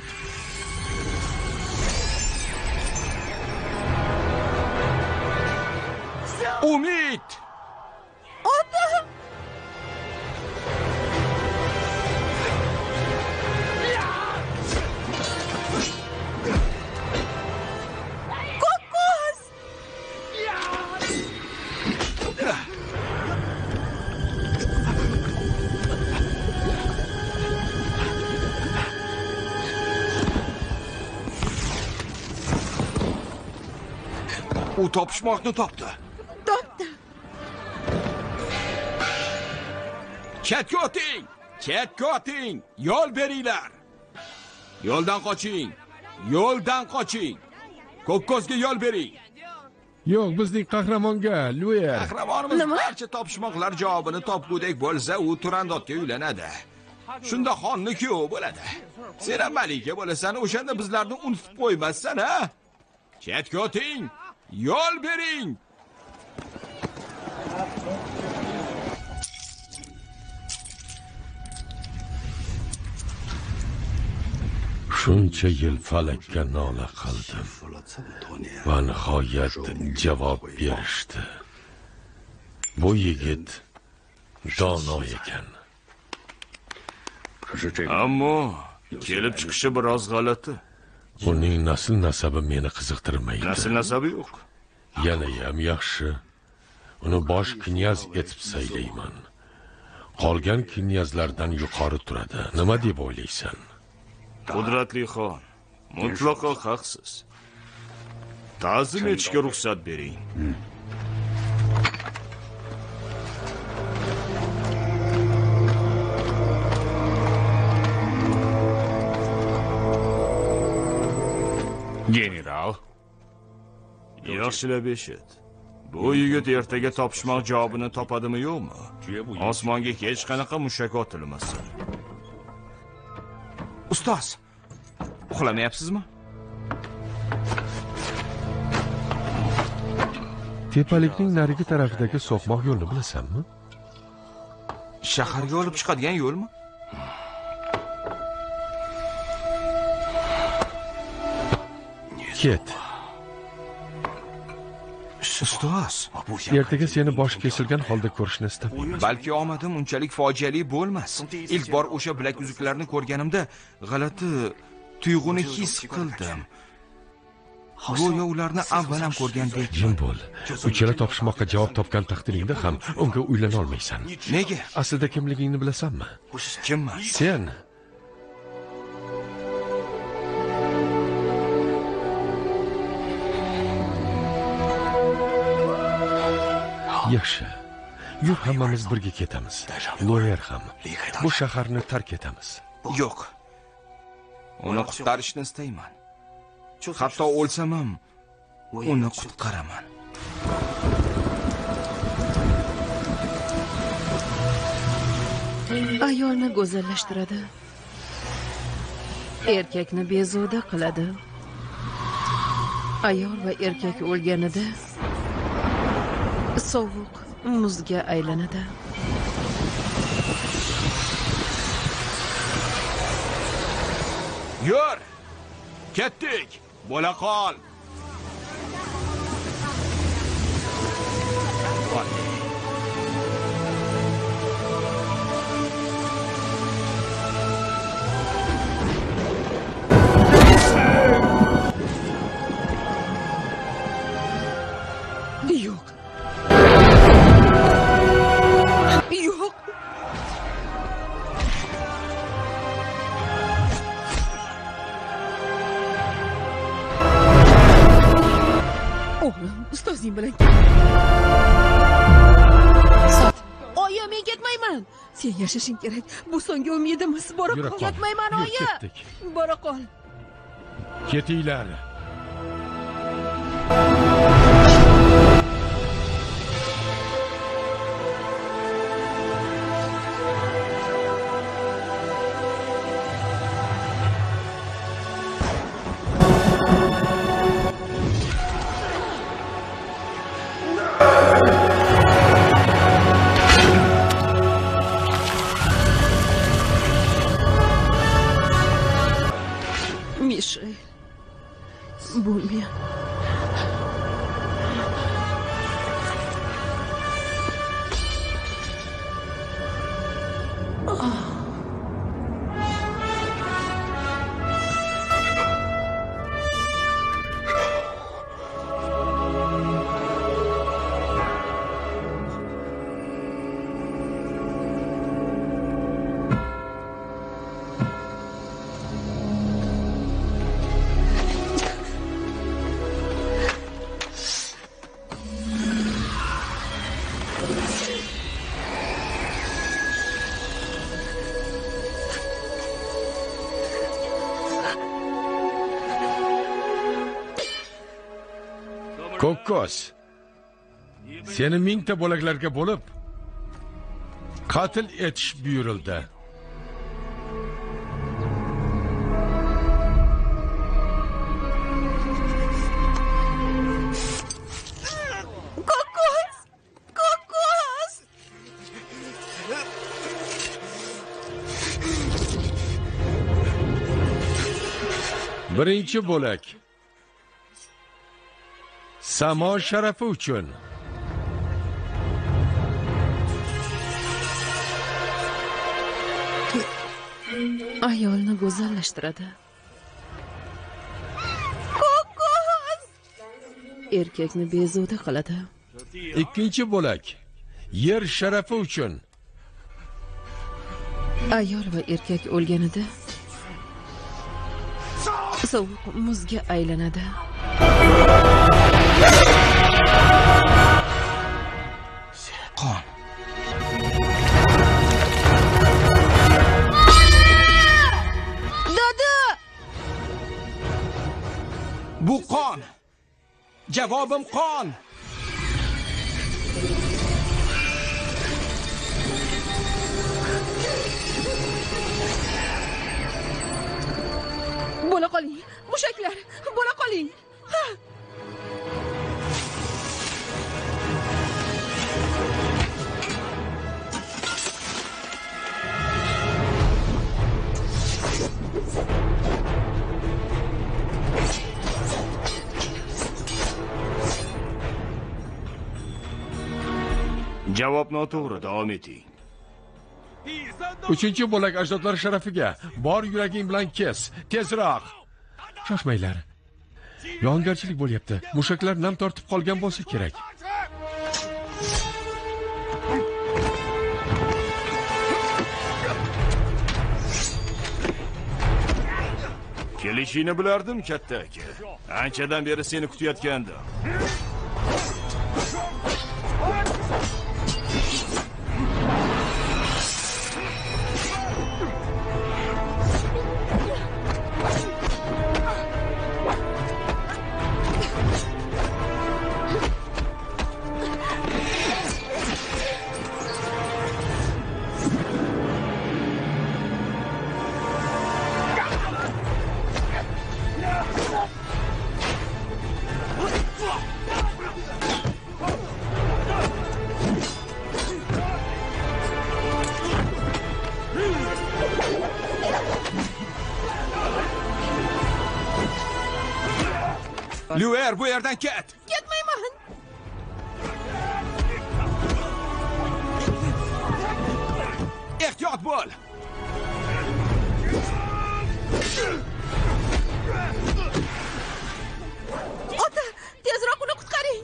Umid. Ota. U topishmoqni topdi. Topdi. Chetga o'ting! Chetga o'ting! Yo'l beringlar. Yo'ldan qoching. Yo'ldan qoching. Ko'kko'zga yo'l bering. Yo'q, bizning qahramonga, Luer. Qahramonimiz Nima? barcha topishmoqlar javobini topgudek bo'lsa, u Turandotga uylanadi. Shunda xonni kuyovi bo'ladi. Sen ham malika bo'lasan, o'shanda bizlarni unutib qo'ymassan, ha? Chetga o'ting. Yo'l bering. Shuncha yil falakka nola qildim va nihoyat javob berishdi. Bu yigit dono ekan. Ammo kelib chiqishi biroz g'alati. Uning nasl nasabi meni qiziqtirmaydi. Nasl nasabi yo'q. Yana ham yaxshi. Uni bosh knyaz etib saylayman. Qolgan knyazlardan yuqori turadi. Nima deb o'ylaysan? Qudratli xon, mutlaqo haqsiz. Ta'zim etishga ruxsat bering. General, yaxshilab eshit. Bu yigit ertaga topishmoq javobini topadimi yo'qmi? Osmonga hech qanaqa mushak otilmasin. Ustoz, uxlamayapsizmi? Tepalikning narigi tarafidagi so'qmoq yo'lni bilasanmi? Shaharga olib chiqadigan yo'lmi? Ket. Ustoz, Ertaga seni bosh kesilgan holda ko'rishni istamayman. balki omadim unchalik fojiali bo'lmas. Ilk bor o'sha bilak uzuklarni ko'rganimda g'alati tuyg'uni his qildim. Go'yo ularni avval ham ko'rgandek. Jim bo'l. Uchala topishmoqqa javob topgan taqdiringda ham unga uylana olmaysan. Nega? Aslida kimligingni bilasanmi? Kimman? Sen yaxshi. Yo'q, hammamiz birga ketamiz. Loyer ham. Bu shaharni tark etamiz. Yo'q. Uni qutqarishni istayman. Hatto o'lsam ham uni qutqaraman. Ayolni go'zallashtiradi. Erkakni bezovta qiladi. Ayol va erkak o'lganida sovuq muzga aylanadi. Yur! Ketdik! Bo'la qol! Yo'q. Yo'q. O'g'lim, ustozing bilan Sot. Oyi, men ketmayman. sen yashashing kerak. Bu so'nggi umidimiz. Bora Yura qol. qol. Ketmayman, Yur, oyi. ketdik. Bora qol. Ketinglar. Мишель. Буми. Kokkos. Seni mingta bo'laklarga bo'lib qatl etish buyurildi. Kokkos! Kokkos! Birinchi bo'lak. Samo sharafi uchun. Ayolni go'zallashtiradi. Kokkos! Erkakni bezovta qiladi. Ikkinchi bo'lak. Yer sharafi uchun. Ayol va erkak o'lganida sovuq muzga aylanadi. Qon. Dada! Bu qon. Javobim qon. Bo'la qoling. Mushaklar, bo'la qoling. Ha! Javob noto'g'ri, davom eting. Uchinchi bo'lak ajdodlar sharafiga. Bor yuraging bilan kes. Tezroq. Shoshmanglar. Yongarchilik bo'lyapti. Mushaklar nam tortib qolgan bo'lsa kerak. Kelishingni bilardim, katta aka. Anchadan beri seni kutayotgandim. Luer, bu yerdan ket. Ketmayman. Ehtiyot bo'l. Ota, tezroq uni qutqaring.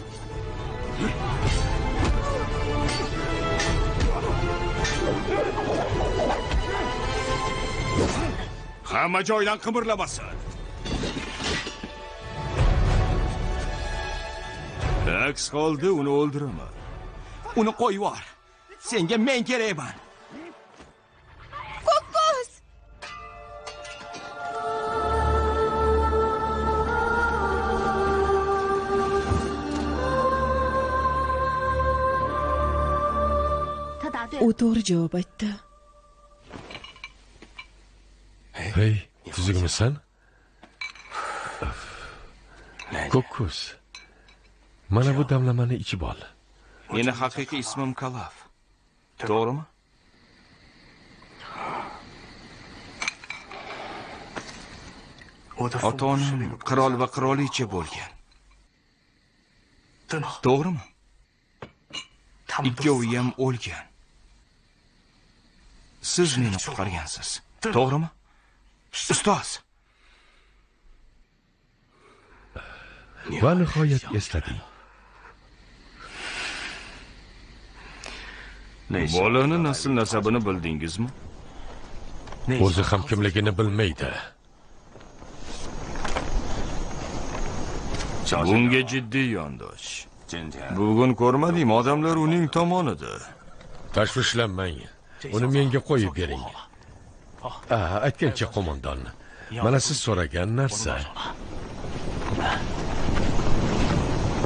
Hamma joydan qimirlamasin. Aks holda uni o'ldiraman. Uni qo'yib yubor. Senga men kerakman. Kokkos! U to'g'ri javob aytdi. Hey, tuzukmisan? Kokkos. Mana bu damlamani ichib ol. Meni haqiqiy ismim Kalaf. To'g'rimi? Ota-onam qirol va qirolicha bo'lgan. To'g'rimi? Ikkovi ham o'lgan. Siz meni qutqargansiz. To'g'rimi? Ustoz. Va nihoyat eslading. Bolani nasl nasabini bildingizmi? O'zi ham kimligini bilmaydi. Bunga jiddiy yondosh. Bugun ko'rmadim, odamlar uning tomonida. Tashvishlanmang. Uni menga qo'yib bering. Ha, aytgancha qo'mondon. Mana siz so'ragan narsa.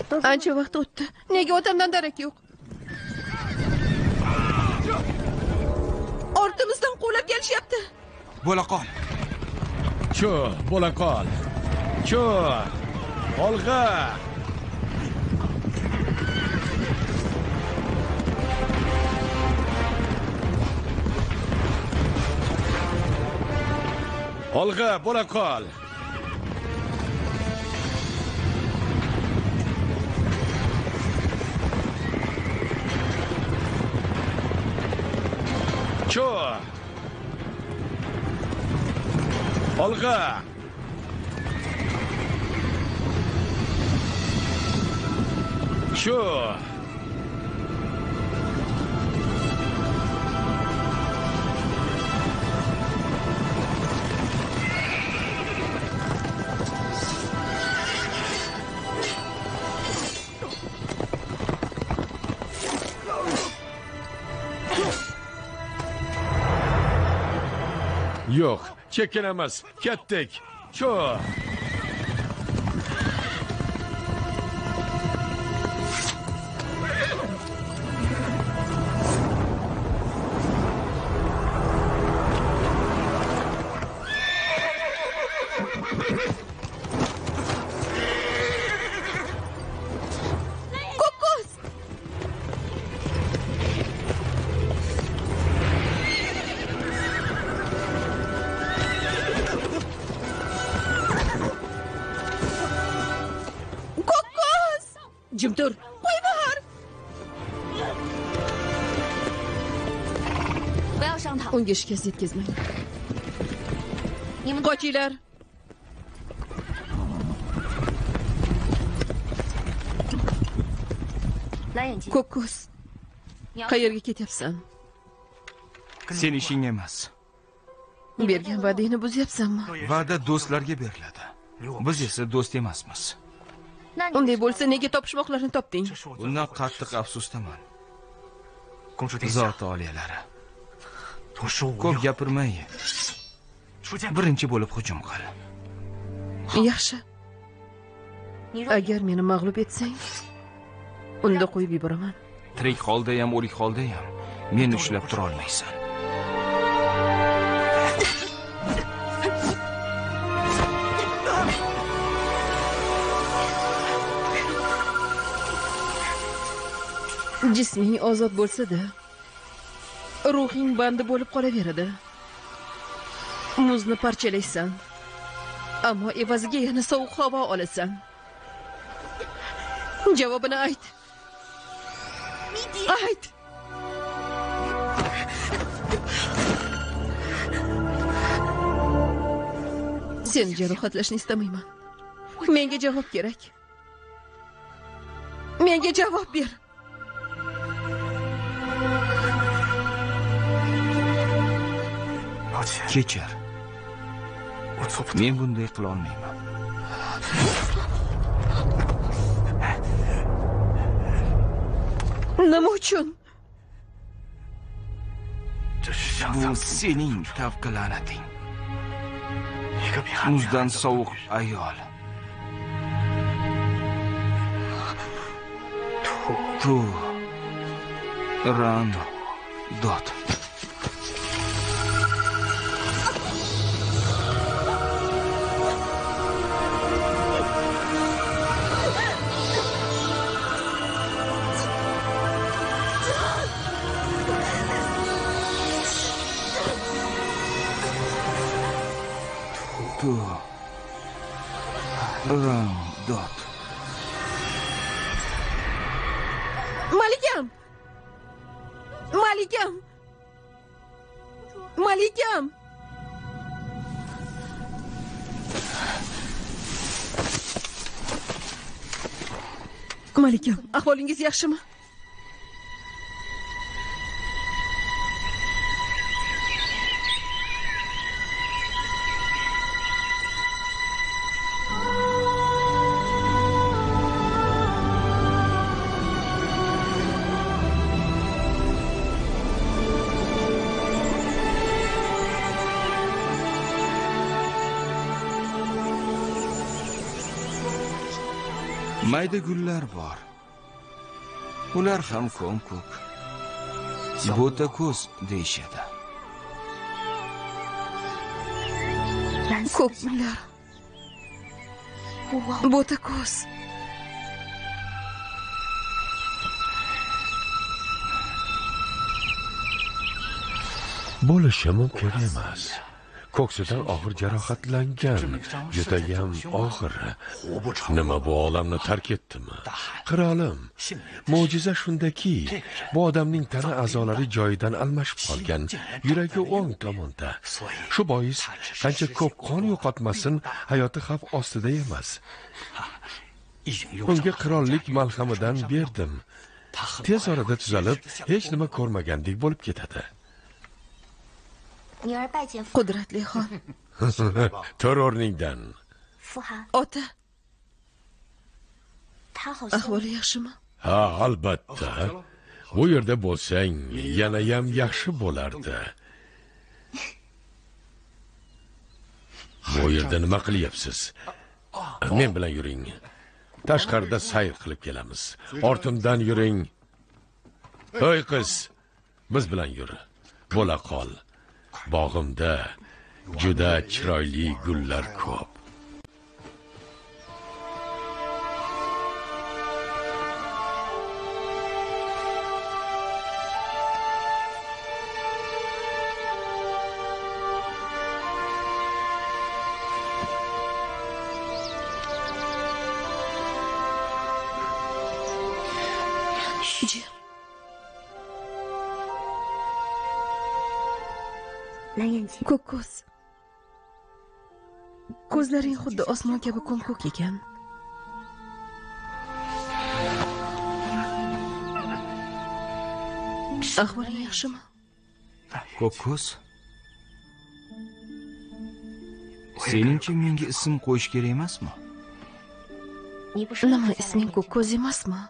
Ancha vaqt o'tdi. Nega otamdan darak yo'q? Ortimizdan quvlab kelishyapti. Bo'la qol. Cho, bo'la qol. Cho. Olg'a. Olg'a, bo'la qol. Cho. Olg'a. Cho. Yo'q, chekinamiz. Ketdik. Cho. Kokos! Kokos! Jim tur. Qo'y bahor. Unga shikast yetkazmang. Qochinglar. Kokos. Qayerga ketyapsan? Sen ishing emas. Bergan va'dangni buzyapsanmi? Va'da do'stlarga beriladi. Biz esa do'st emasmiz. Unday bo'lsa nega topishmoqlarni topding? Bundan qattiq afsusdaman. Zot oliyalari. Ko'p gapirmay. Birinchi bo'lib hujum qil. Yaxshi. Agar meni mag'lub etsang, unda qo'yib yuboraman. Tirik holda ham, o'lik holda ham meni ushlab tura olmaysan. Jisming ozod bo'lsa-da, ruhing bandi bo'lib qolaveradi. Muzni parchalaysan, ammo evaziga yana sovuq havo olasan. Javobini ayt. Ayt. Seni jarohatlashni istamayman. Menga javob kerak. Menga javob ber. Kechir. Men bunday qila olmayman. Nima uchun? Bu sening tavqi la'nating. Muzdan sovuq ayol. Tu. Ran. Dot. Tu. Ran. Dot. Malikam! Malikam! Malikam! Malikam, ahvolingiz yaxshimi? Mayda gullar bor. Ular ham ko'm-ko'k. Bo'ta ko'z deyishadi. Ko'k gullar. Bo'ta ko'z. Bo'lishi mumkin emas. Ko'ksidan og'ir jarohatlangan, judayam og'ir. Nima bu olamni tark etdimi? Qirolim, mo'jiza shundaki, bu odamning tana a'zolari joyidan almashib qolgan, yuragi o'ng tomonda. Shu bois qancha ko'p qon yo'qotmasin, hayoti xavf ostida emas. Unga qirollik malhamidan berdim. Tez orada tuzalib, hech nima ko'rmagandek bo'lib ketadi. Qudratli xon. Tur o'rningdan. Ota. Ahvoli yaxshimi? Ha, albatta. Bu yerda bo'lsang, yana ham yaxshi bo'lardi. Bu yerda nima qilyapsiz? Men bilan yuring. Tashqarida sayr qilib kelamiz. Ortimdan yuring. Ey qiz, biz bilan yur. Bo'la qol. Bog'imda juda chiroyli gullar ko'p. Ko'k ko'z. Ko'zlaring xuddi osmon kabi ko'm-ko'k ekan. Ahvoling yaxshimi? Ko'k ko'z. Seningcha menga ism qo'yish kerak emasmi? Nima, isming ko'k ko'z emasmi?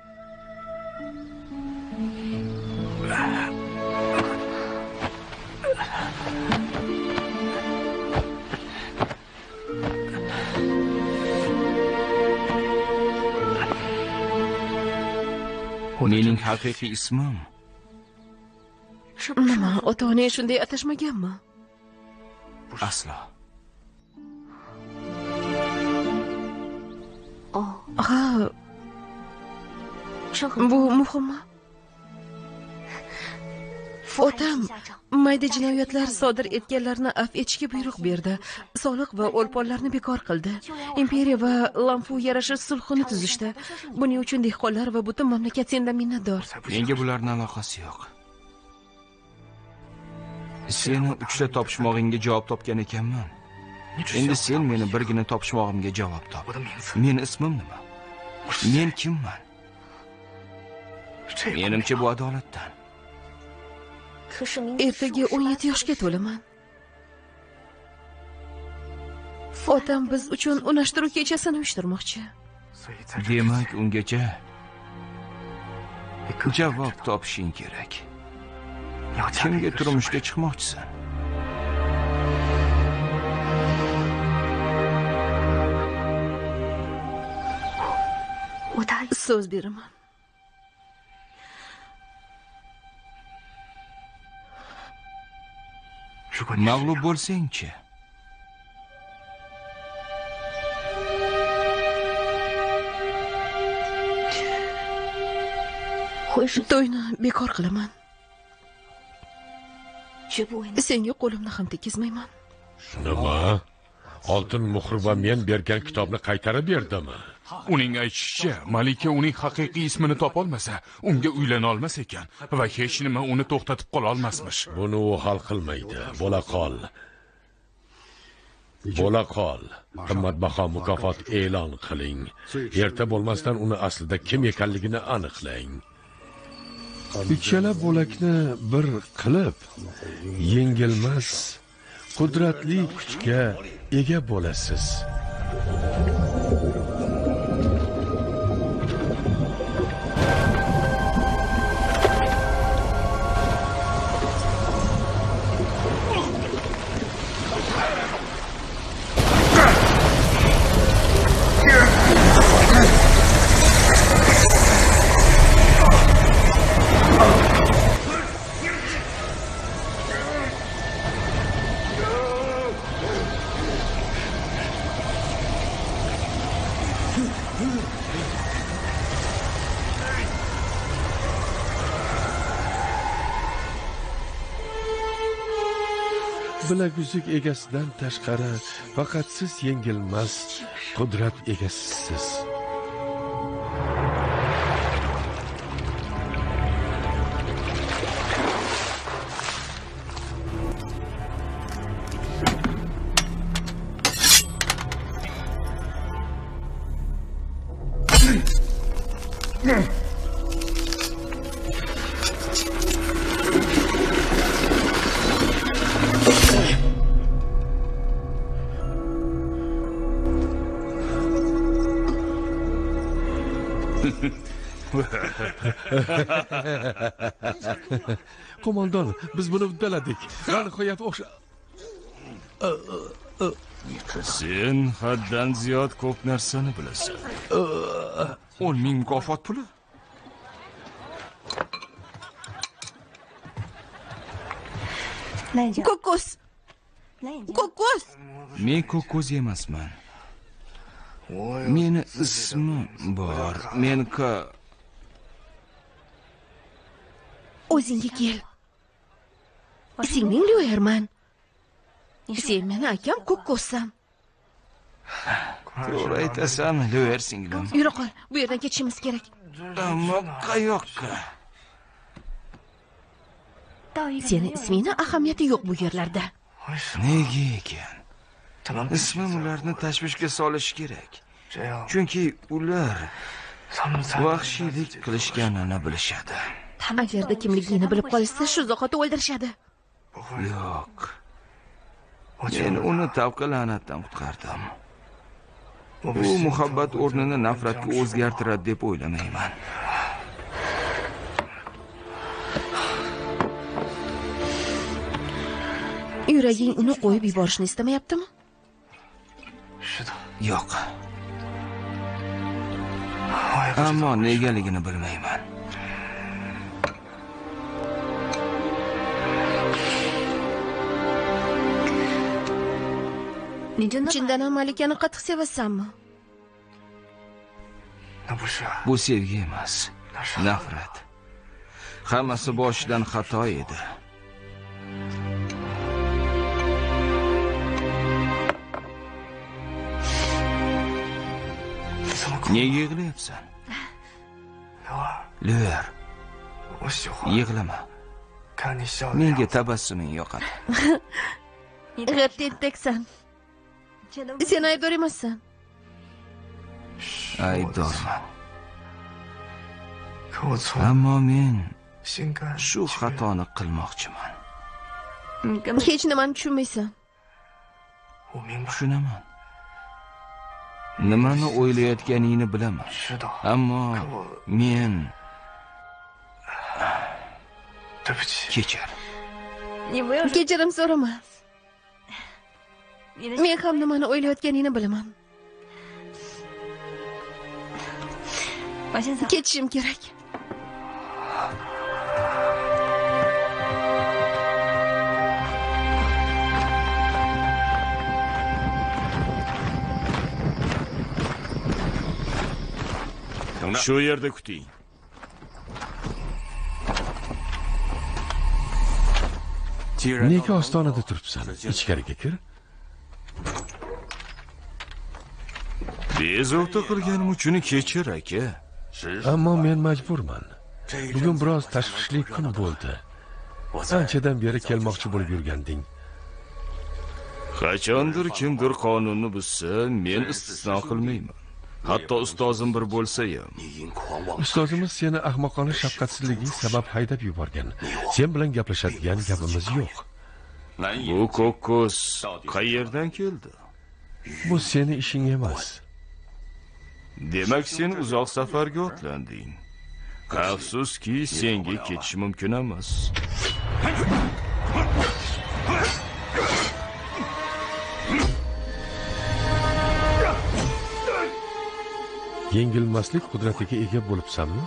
Mening haqiqiy ismim Nima, ota-onang shunday atashmaganmi? aslo. Ha. Bu muhimmi? Otam mayda jinoyatlar sodir etganlarni afv etishga buyruq berdi. Soliq va o'lponlarni bekor qildi. Imperiya va Lanfu yarasha sulhini tuzishdi. Buning uchun dehqonlar va butun mamlakat sendan minnatdor. Menga bularning aloqasi yo'q. Seni uchta topishmog'ingga javob topgan ekanman. Endi sen meni birgina topishmog'imga javob top. Meni ismim nima? Men kimman? Menimcha bu adolatdan. Ertaga o'n yetti yoshga to'laman. Otam biz uchun unashtiruv kechasini uyushtirmoqchi. Demak, ungacha javob topishing kerak. Kimga turmushga chiqmoqchisan? So'z beraman. Mag'lub bo'lsang-chi? To'yni bekor qilaman. Senga qo'limni ham tekizmayman. Nima? Oltin muhr va men bergan kitobni qaytarib berdimi? Uning aytishicha, malika uning haqiqiy ismini topolmasa, unga uylana olmas ekan va hech nima uni to'xtatib qola olmasmish. Buni u hal qilmaydi. Bo'la qol. Bo'la qol. Qimmatbaho mukofot e'lon qiling. Erta bo'lmasdan uni aslida kim ekanligini aniqlang. Ikkala bo'lakni bir qilib, yengilmas, qudratli kuchga ega bo'lasiz. Bilaguzuk egasidan tashqari faqat siz yengilmas qudrat egasisiz. Qo'mondon, biz buni uddaladik. Va nihoyat o'sha Sen haddan ziyod ko'p narsani bilasan. o'n ming mukofot puli. Ko'kko'z. Ko'kko'z. Men ko'kko'z emasman. Meni ismim bor. Men ka O'zingga kel. Isming Lyuerman. Sen meni akam Ko'kko'zsan. to'g'ri aytasan, Lyuer singlim. Yura qol, bu yerdan ketishimiz kerak. Ammo qayoqqa? Seni ismingni ahamiyati yo'q bu yerlarda. Nega ekan? Ismim ularni tashvishga solish kerak. Chunki ular vahshiylik qilishganini bilishadi. Agarda kimligini bilib qolsa, shu zahoti o'ldirishadi. Yo'q. Men uni tavqi la'natdan qutqardim. U muhabbat o'rnini nafratga o'zgartiradi deb o'ylamayman. Yuraging uni qo'yib yuborishni istamayaptimi? Yo'q. Ammo negaligini bilmayman. Chindan ham Malikani qattiq sevasanmi? Bu sevgi emas, nafrat. Hammasi boshidan xato edi. Nega yig'layapsan? Lyuer, yig'lama. Menga tabassuming yoqadi. G'ir tentaksan. Sen aybdor emassan. Aybdorman. Ammo men shu xatoni qilmoqchiman. Hech nimani tushunmaysan. Tushunaman. Nimani o'ylayotganingni bilaman. Ammo men kechir. Kechirim so'rama. Men ham nimani o'ylayotganingni bilaman. Ketishim kerak. Shu yerda kuting. Nega ostonada turibsan? Ichkariga kir. Bezovta qilganim uchun kechir, aka. Ammo men majburman. Bugun biroz tashvishli kun bo'ldi. Anchadan beri kelmoqchi bo'lib yurganding. Qachondir kimdir qonunni buzsa, men istisno qilmayman. Hatto ustozim bir bo'lsa ham. Ustozimiz seni ahmoqona shafqatsizliging sabab haydab yuborgan. Sen bilan gaplashadigan gapimiz yo'q. Bu ko'kko'z qayerdan keldi? Bu seni ishing emas. Demak, sen uzoq safarga otlanding. Afsuski, senga ketish mumkin emas. Yengilmaslik qudratiga ega bo'libsanmi?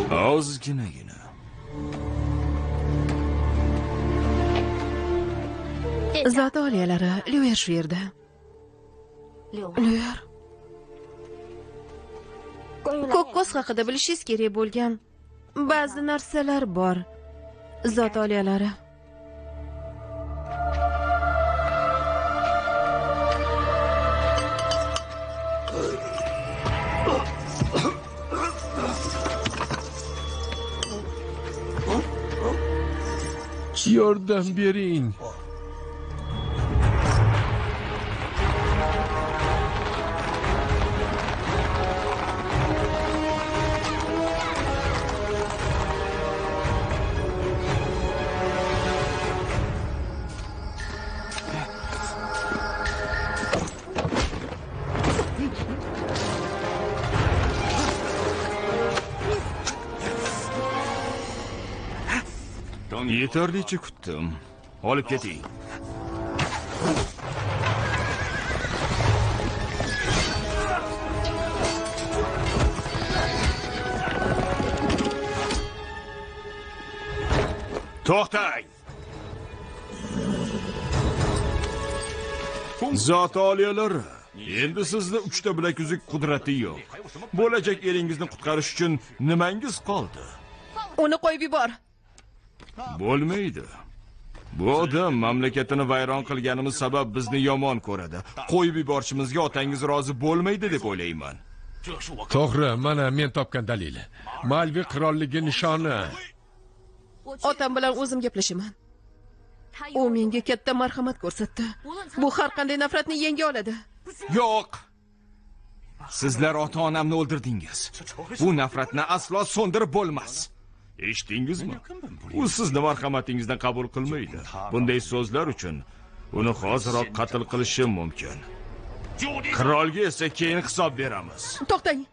Ozginagina. Zot oliyalari, Lyuer shu yerda. Lyuer. Ko'kko'z haqida bilishingiz kerak bo'lgan ba'zi narsalar bor. Zot oliyalari. Yordam bering. Yetarlicha kutdim. Olib keting. To'xtang. Zot oliyalari, endi sizda uchta bilak uzuk qudrati yo'q. Bo'lajak eringizni qutqarish uchun nimangiz qoldi? Uni qo'yib yubor. Bo'lmaydi. Bu odam mamlakatini vayron qilganimiz sabab bizni yomon ko'radi. Qo'yib yuborishimizga otangiz rozi bo'lmaydi deb o'ylayman. To'g'ri, mana men topgan dalil. Malvi qirolligi nishoni. Otam bilan o'zim gaplashaman. U menga katta marhamat ko'rsatdi. Bu har qanday nafratni yenga oladi. Yo'q. Sizlar ota-onamni o'ldirdingiz. Bu nafratni aslo so'ndirib bo'lmas. Eshitdingizmi? U sizni marhamatingizdan qabul qilmaydi. Bunday so'zlar uchun uni hoziroq qatl qilishim mumkin. Qirolga esa keyin hisob beramiz. To'xtang.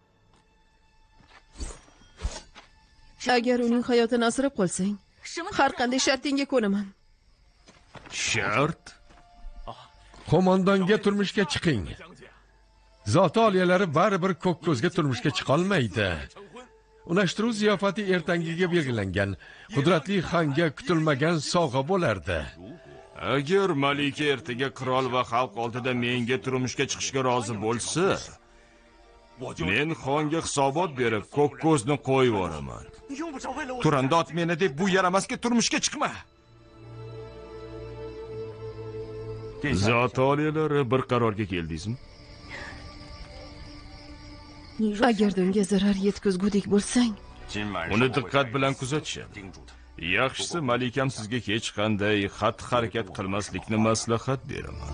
Agar uning hayotini asrab qolsang, har qanday shartingga ko'naman. Shart? Qo'mondonga turmushga chiqing. Zot oliyalari baribir Ko'kko'zga turmushga chiqa olmaydi. Unashtiruv ziyofati ertangiga belgilangan. Qudratli xonga kutilmagan sovg'a bo'lardi. Agar malika ertaga qirol va xalq oldida menga turmushga chiqishga rozi bo'lsa, men xonga hisobot berib Ko'kko'zni qo'yib yuboraman. Turandot meni deb bu yaramasga turmushga chiqma. Zot oliyalari, bir qarorga keldingizmi? Agar unga zarar yetkazgudek bo'lsang, uni diqqat bilan kuzatishim. Yaxshisi malikam sizga hech qanday xatti-harakat qilmaslikni maslahat beraman.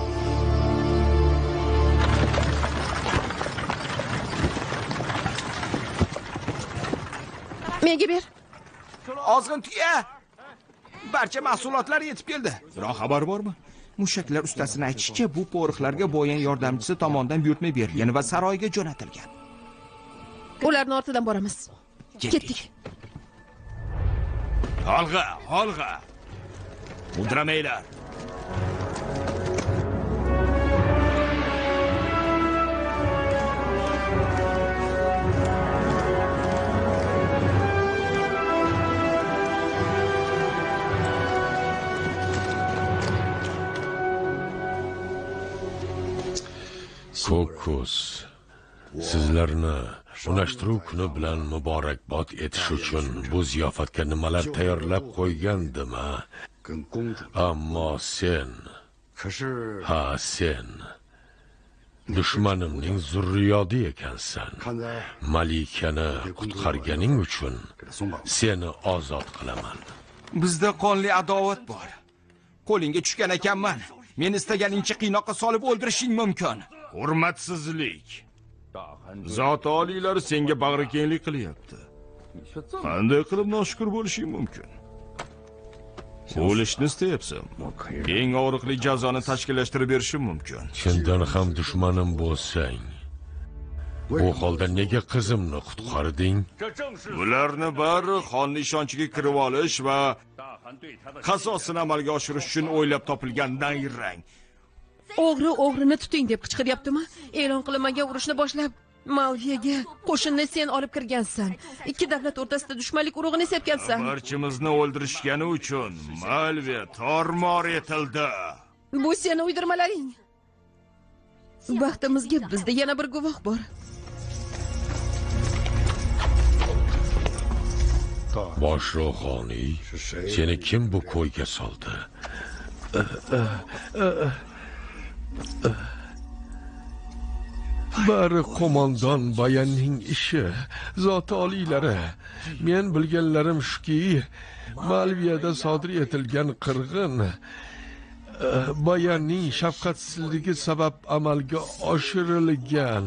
menga ber. Ozg'in tuya. Barcha mahsulotlar yetib keldi. Biroq xabar bormi? Mushaklar ustasini aytishicha, bu po'riqlarga bo'yan yordamchisi tomonidan buyurtma berilgan va saroyga jo'natilgan. Ularning ortidan boramiz. Ketdik. Olg'a, olg'a. Mudramanglar. Ko'kko'z, sizlarni unashtiruv kuni bilan muborakbod etish uchun bu ziyofatga nimalar tayyorlab qo'ygandim a? Ammo sen, ha sen dushmanimning zurriyodi ekansan. Malikani qutqarganing uchun seni ozod qilaman. Bizda qonli adovat bor. Qo'lingga tushgan ekanman. Men istaganingcha qiynoqqa solib o'ldirishing mumkin. Hurmatsizlik. Zot oliylari senga bag'rikenglik qilyapti. Qanday qilib noshukur bo'lishing mumkin? O'lishni istayapsan. Eng og'riqli jazoni tashkillashtirib berishim mumkin. Chindan ham dushmanim bo'lsang, bu holda nega qizimni qutqarding? Bularni bari xonning ishonchiga kirib olish va qasosini amalga oshirish uchun o'ylab topilgan nayrang. O'g'ri o'g'rini tuting deb qichqiryaptimi? E'lon qilinmagan urushni boshlab Malviyaga qo'shinni sen olib kirgansan. Ikki davlat o'rtasida dushmanlik urug'ini sepgansan. Barchamizni o'ldirishgani uchun Malviya tor-mor etildi. Bu seni uydirmalaring. Baxtimizga bizda yana bir guvoh bor. Bosh ruhoniy, seni kim bu ko'yga soldi? Bari qo'mondon Bayanning ishi, zoti oliylari. Men bilganlarim shuki, Malviyada sodir etilgan qirg'in Bayanning shafqatsizligi sabab amalga oshirilgan.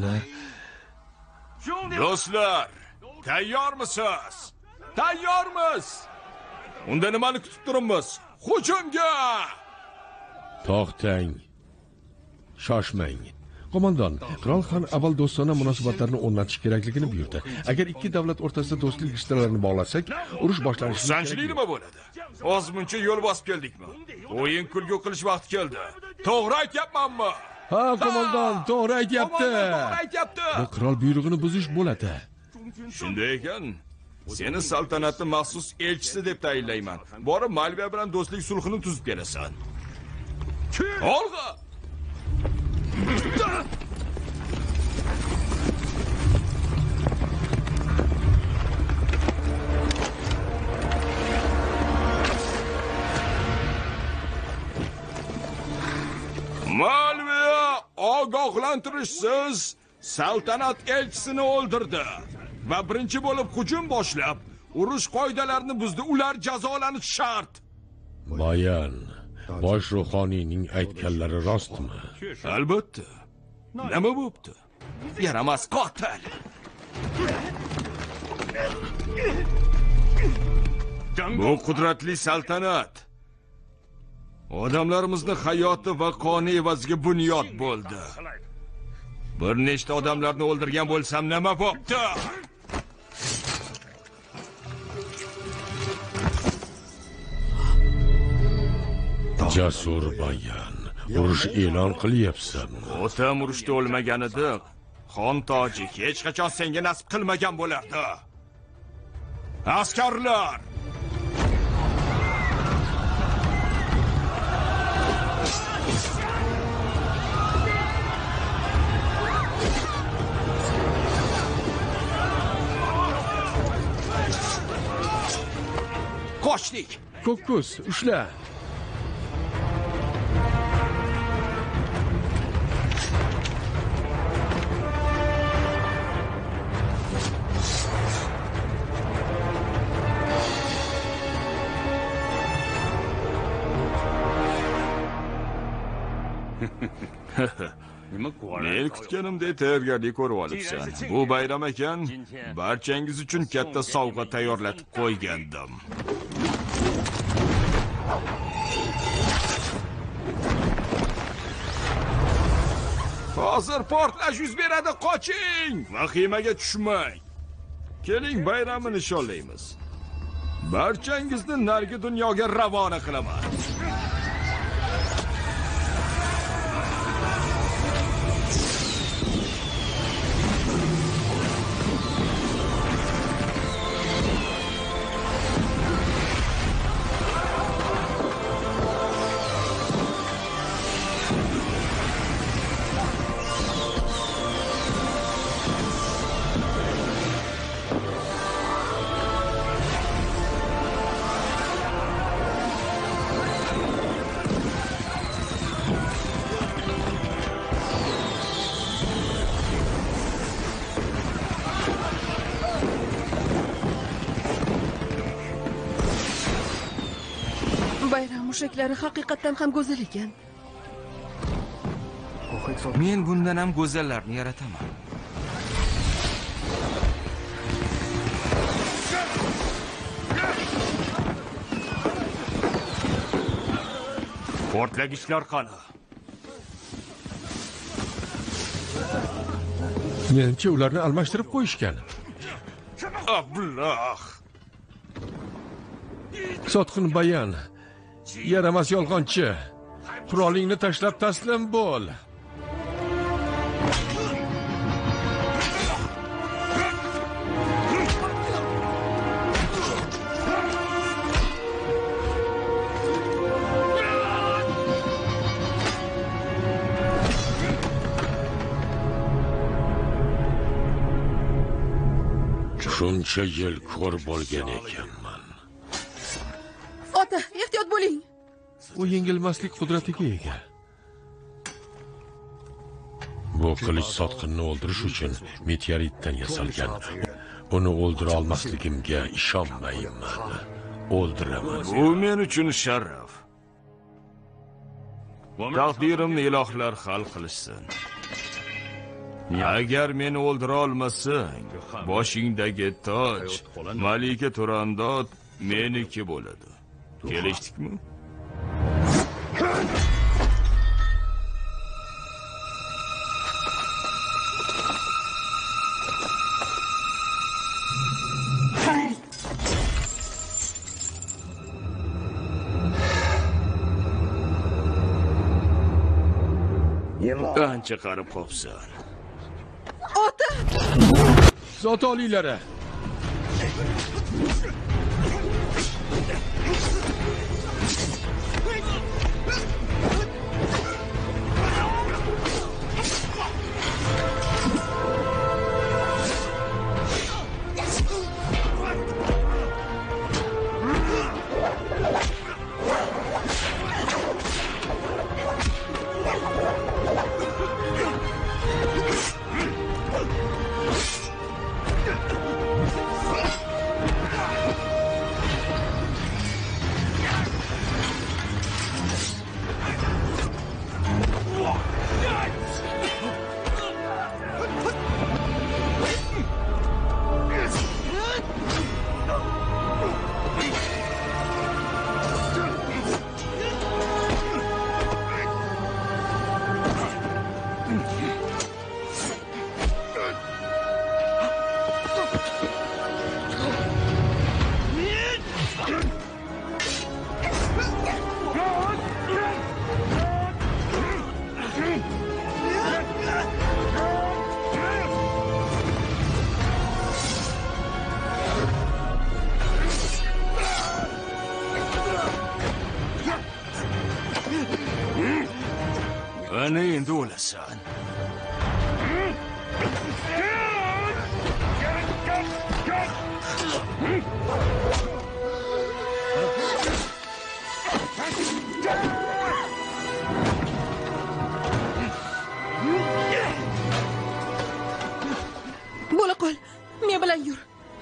Do'stlar, tayyormisiz? Tayyormiz. Unda nimani kutib turibmiz? Hujumga! To'xtang. Shoshmang. Qo'mondon, qirol ham avval do'stona munosabatlarni o'rnatish kerakligini buyurdi. Agar ikki davlat o'rtasida do'stlik rishtalarini bog'lasak, urush boshlanishi Sanchili nima bo'ladi? Ozmuncha yo'l bosib keldikmi? O'yin kulgu qilish vaqti keldi. To'g'ri aytyapmanmi? Ha, qo'mondon, to'g'ri aytyapti. To'g'ri aytyapti. Bu qirol buyrug'ini buzish bo'ladi. Shunday ekan, seni saltanatning maxsus elchisi deb tayinlayman. Borib Malviya bilan do'stlik sulhini tuzib kelasan. Olg'a! Malviya ogohlantirishsiz saltanat elchisini o'ldirdi va birinchi bo'lib hujum boshlab, urush qoidalarini buzdi. Ular jazolanishi shart. Bayan, bosh ruhoniyning aytganlari rostmi? Albatta. Nima bo'pti? Yaramas qotil. Bu qudratli saltanat odamlarimizni hayoti va qoni evaziga bunyod bo'ldi. Bir nechta odamlarni o'ldirgan bo'lsam nima bo'pti? Jasur Bayan, urush e'lon qilyapsan. Otam urushda o'lmagan edi. Xon toji hech qachon senga nasib qilmagan bo'lardi. Askarlar! Qochdik! Ko'kko'z, ushla. Men kutganimdek tayyorgarlik ko'rib olibsan. Bu bayram ekan, barchangiz uchun katta sovg'a tayyorlatib qo'ygandim. Hozir portlash yuz beradi, qoching! Vahimaga tushmang. Keling, bayramni nishonlaymiz. Barchangizni nargi dunyoga ravona qilaman. Bayram mushaklari haqiqatan ham go'zal ekan. Men bundan ham go'zallarni yarataman. Portlagichlar qani? Menimcha ularni almashtirib qo'yishgan. Ablah! Sotqin Bayan, yaramas yolg'onchi. Qurolingni tashlab taslim bo'l. shuncha yil ko'r bo'lgan ekanman. Ota, ehtiyot bo'ling. U yengilmaslik qudratiga ega. Bu qilich sotqinni o'ldirish uchun meteoritdan yasalgan. Uni o'ldira olmasligimga ishonmayman. O'ldiraman. Bu men uchun sharaf. Taqdirimni ilohlar hal qilishsin. Agar meni o'ldira olmasang, boshingdagi toj Malika Turandod meniki bo'ladi. Kelishdikmi? Ancha qarib qopsan. Ota! Zot oliylari. Ana endi o'lasan. Bo'la qol. Men bilan yur.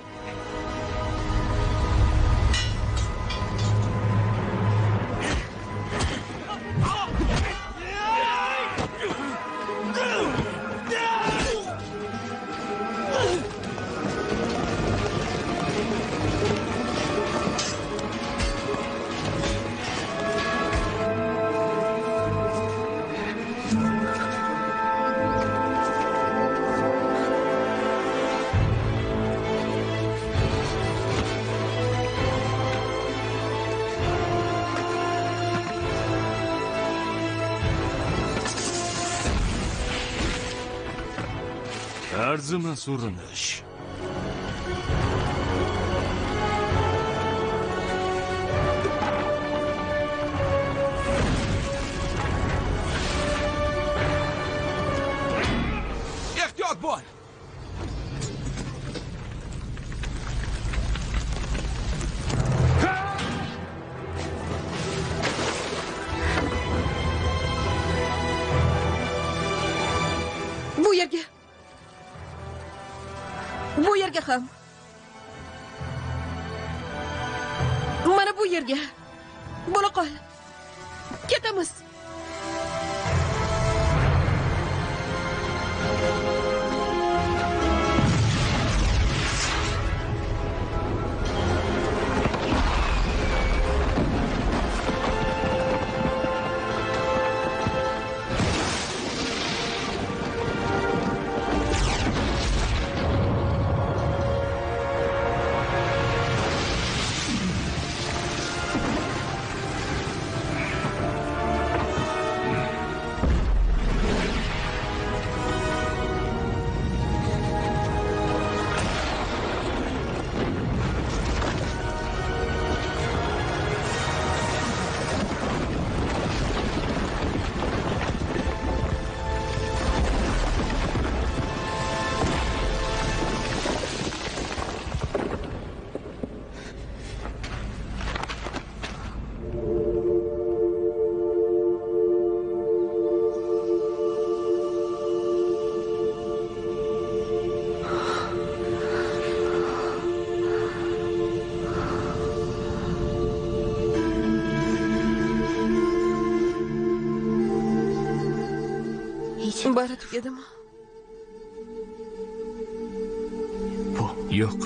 Arzimas urinish. Ehtiyot bo'l. Bu yerga. Bu yerga ham. Mana bu yerga. Bo'la qol. Ketamiz. Bari tugadimi? Yo'q.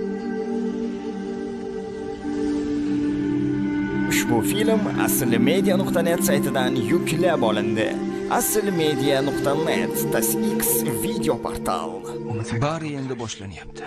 Ushbu film aslimedia nuqta net saytidan yuklab olindi. aslimedia nuqta net TASX video portal. Bari endi boshlanyapti.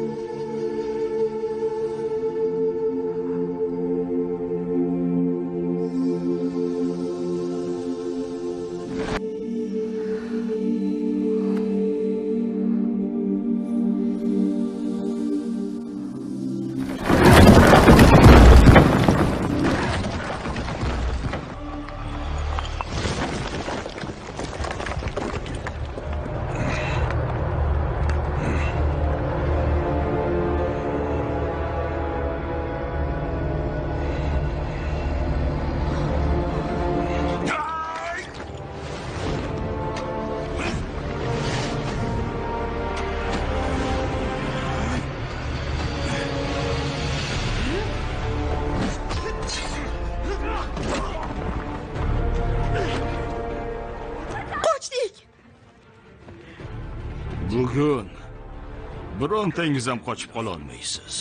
Bugun birontangiz ham qochib qola olmaysiz.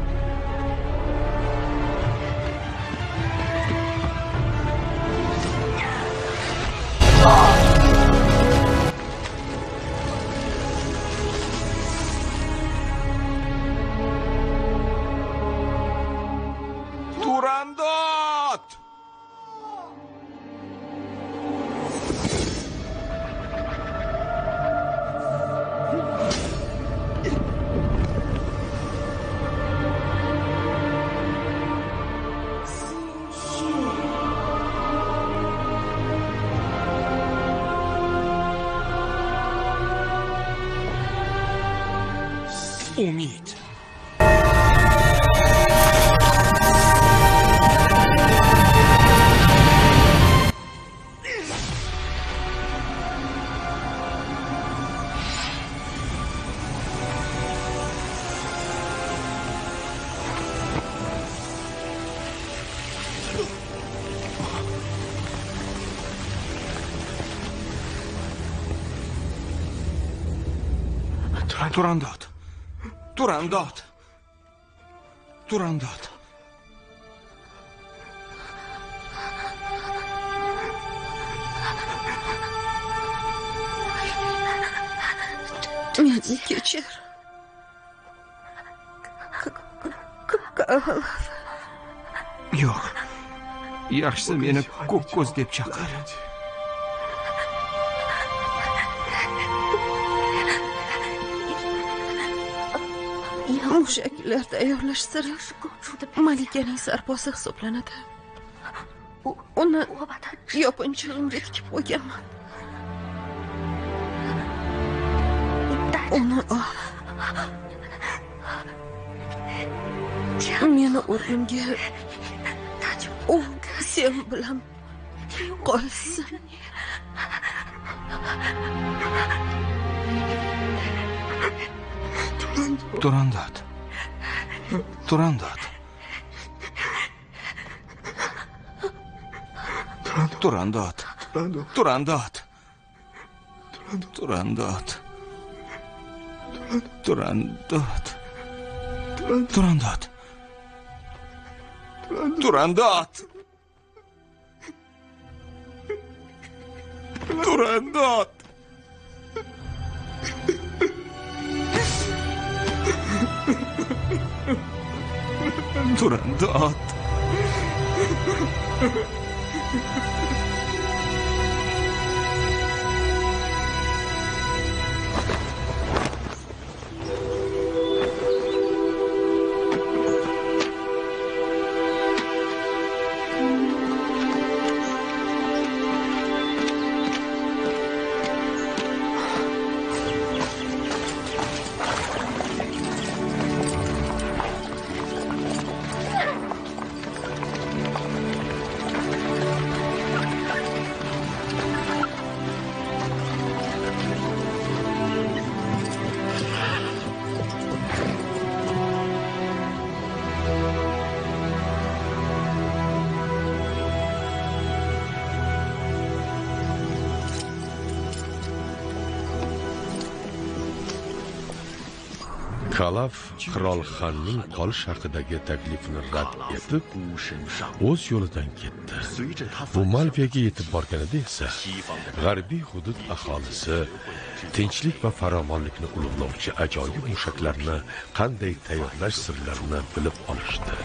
Turandot! Umid. Turandot. Turandot. Turandot. Meni kechir. Yo'q. Yaxshisi meni ko'k ko'z deb chaqir. Mushaklar tayyorlash siri malikaning sarposi hisoblanadi. Uni yopinchig'imga tikib qo'yganman. Uni meni o'rnimga u sen bilan qolsin. Turandot. Turandot. Turandot. Turandot. Turandot. Turandot. Turandot. Turandot. Turandot. Turandot. Kalaf qirol Xanning qolish haqidagi taklifini rad etib, o'z yo'lidan ketdi. Bu Malviyaga yetib borganida esa g'arbiy hudud aholisi tinchlik va farovonlikni ulug'lovchi ajoyib mushaklarni qanday tayyorlash sirlarini bilib olishdi.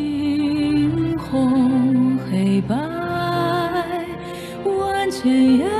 青红黑白，万千。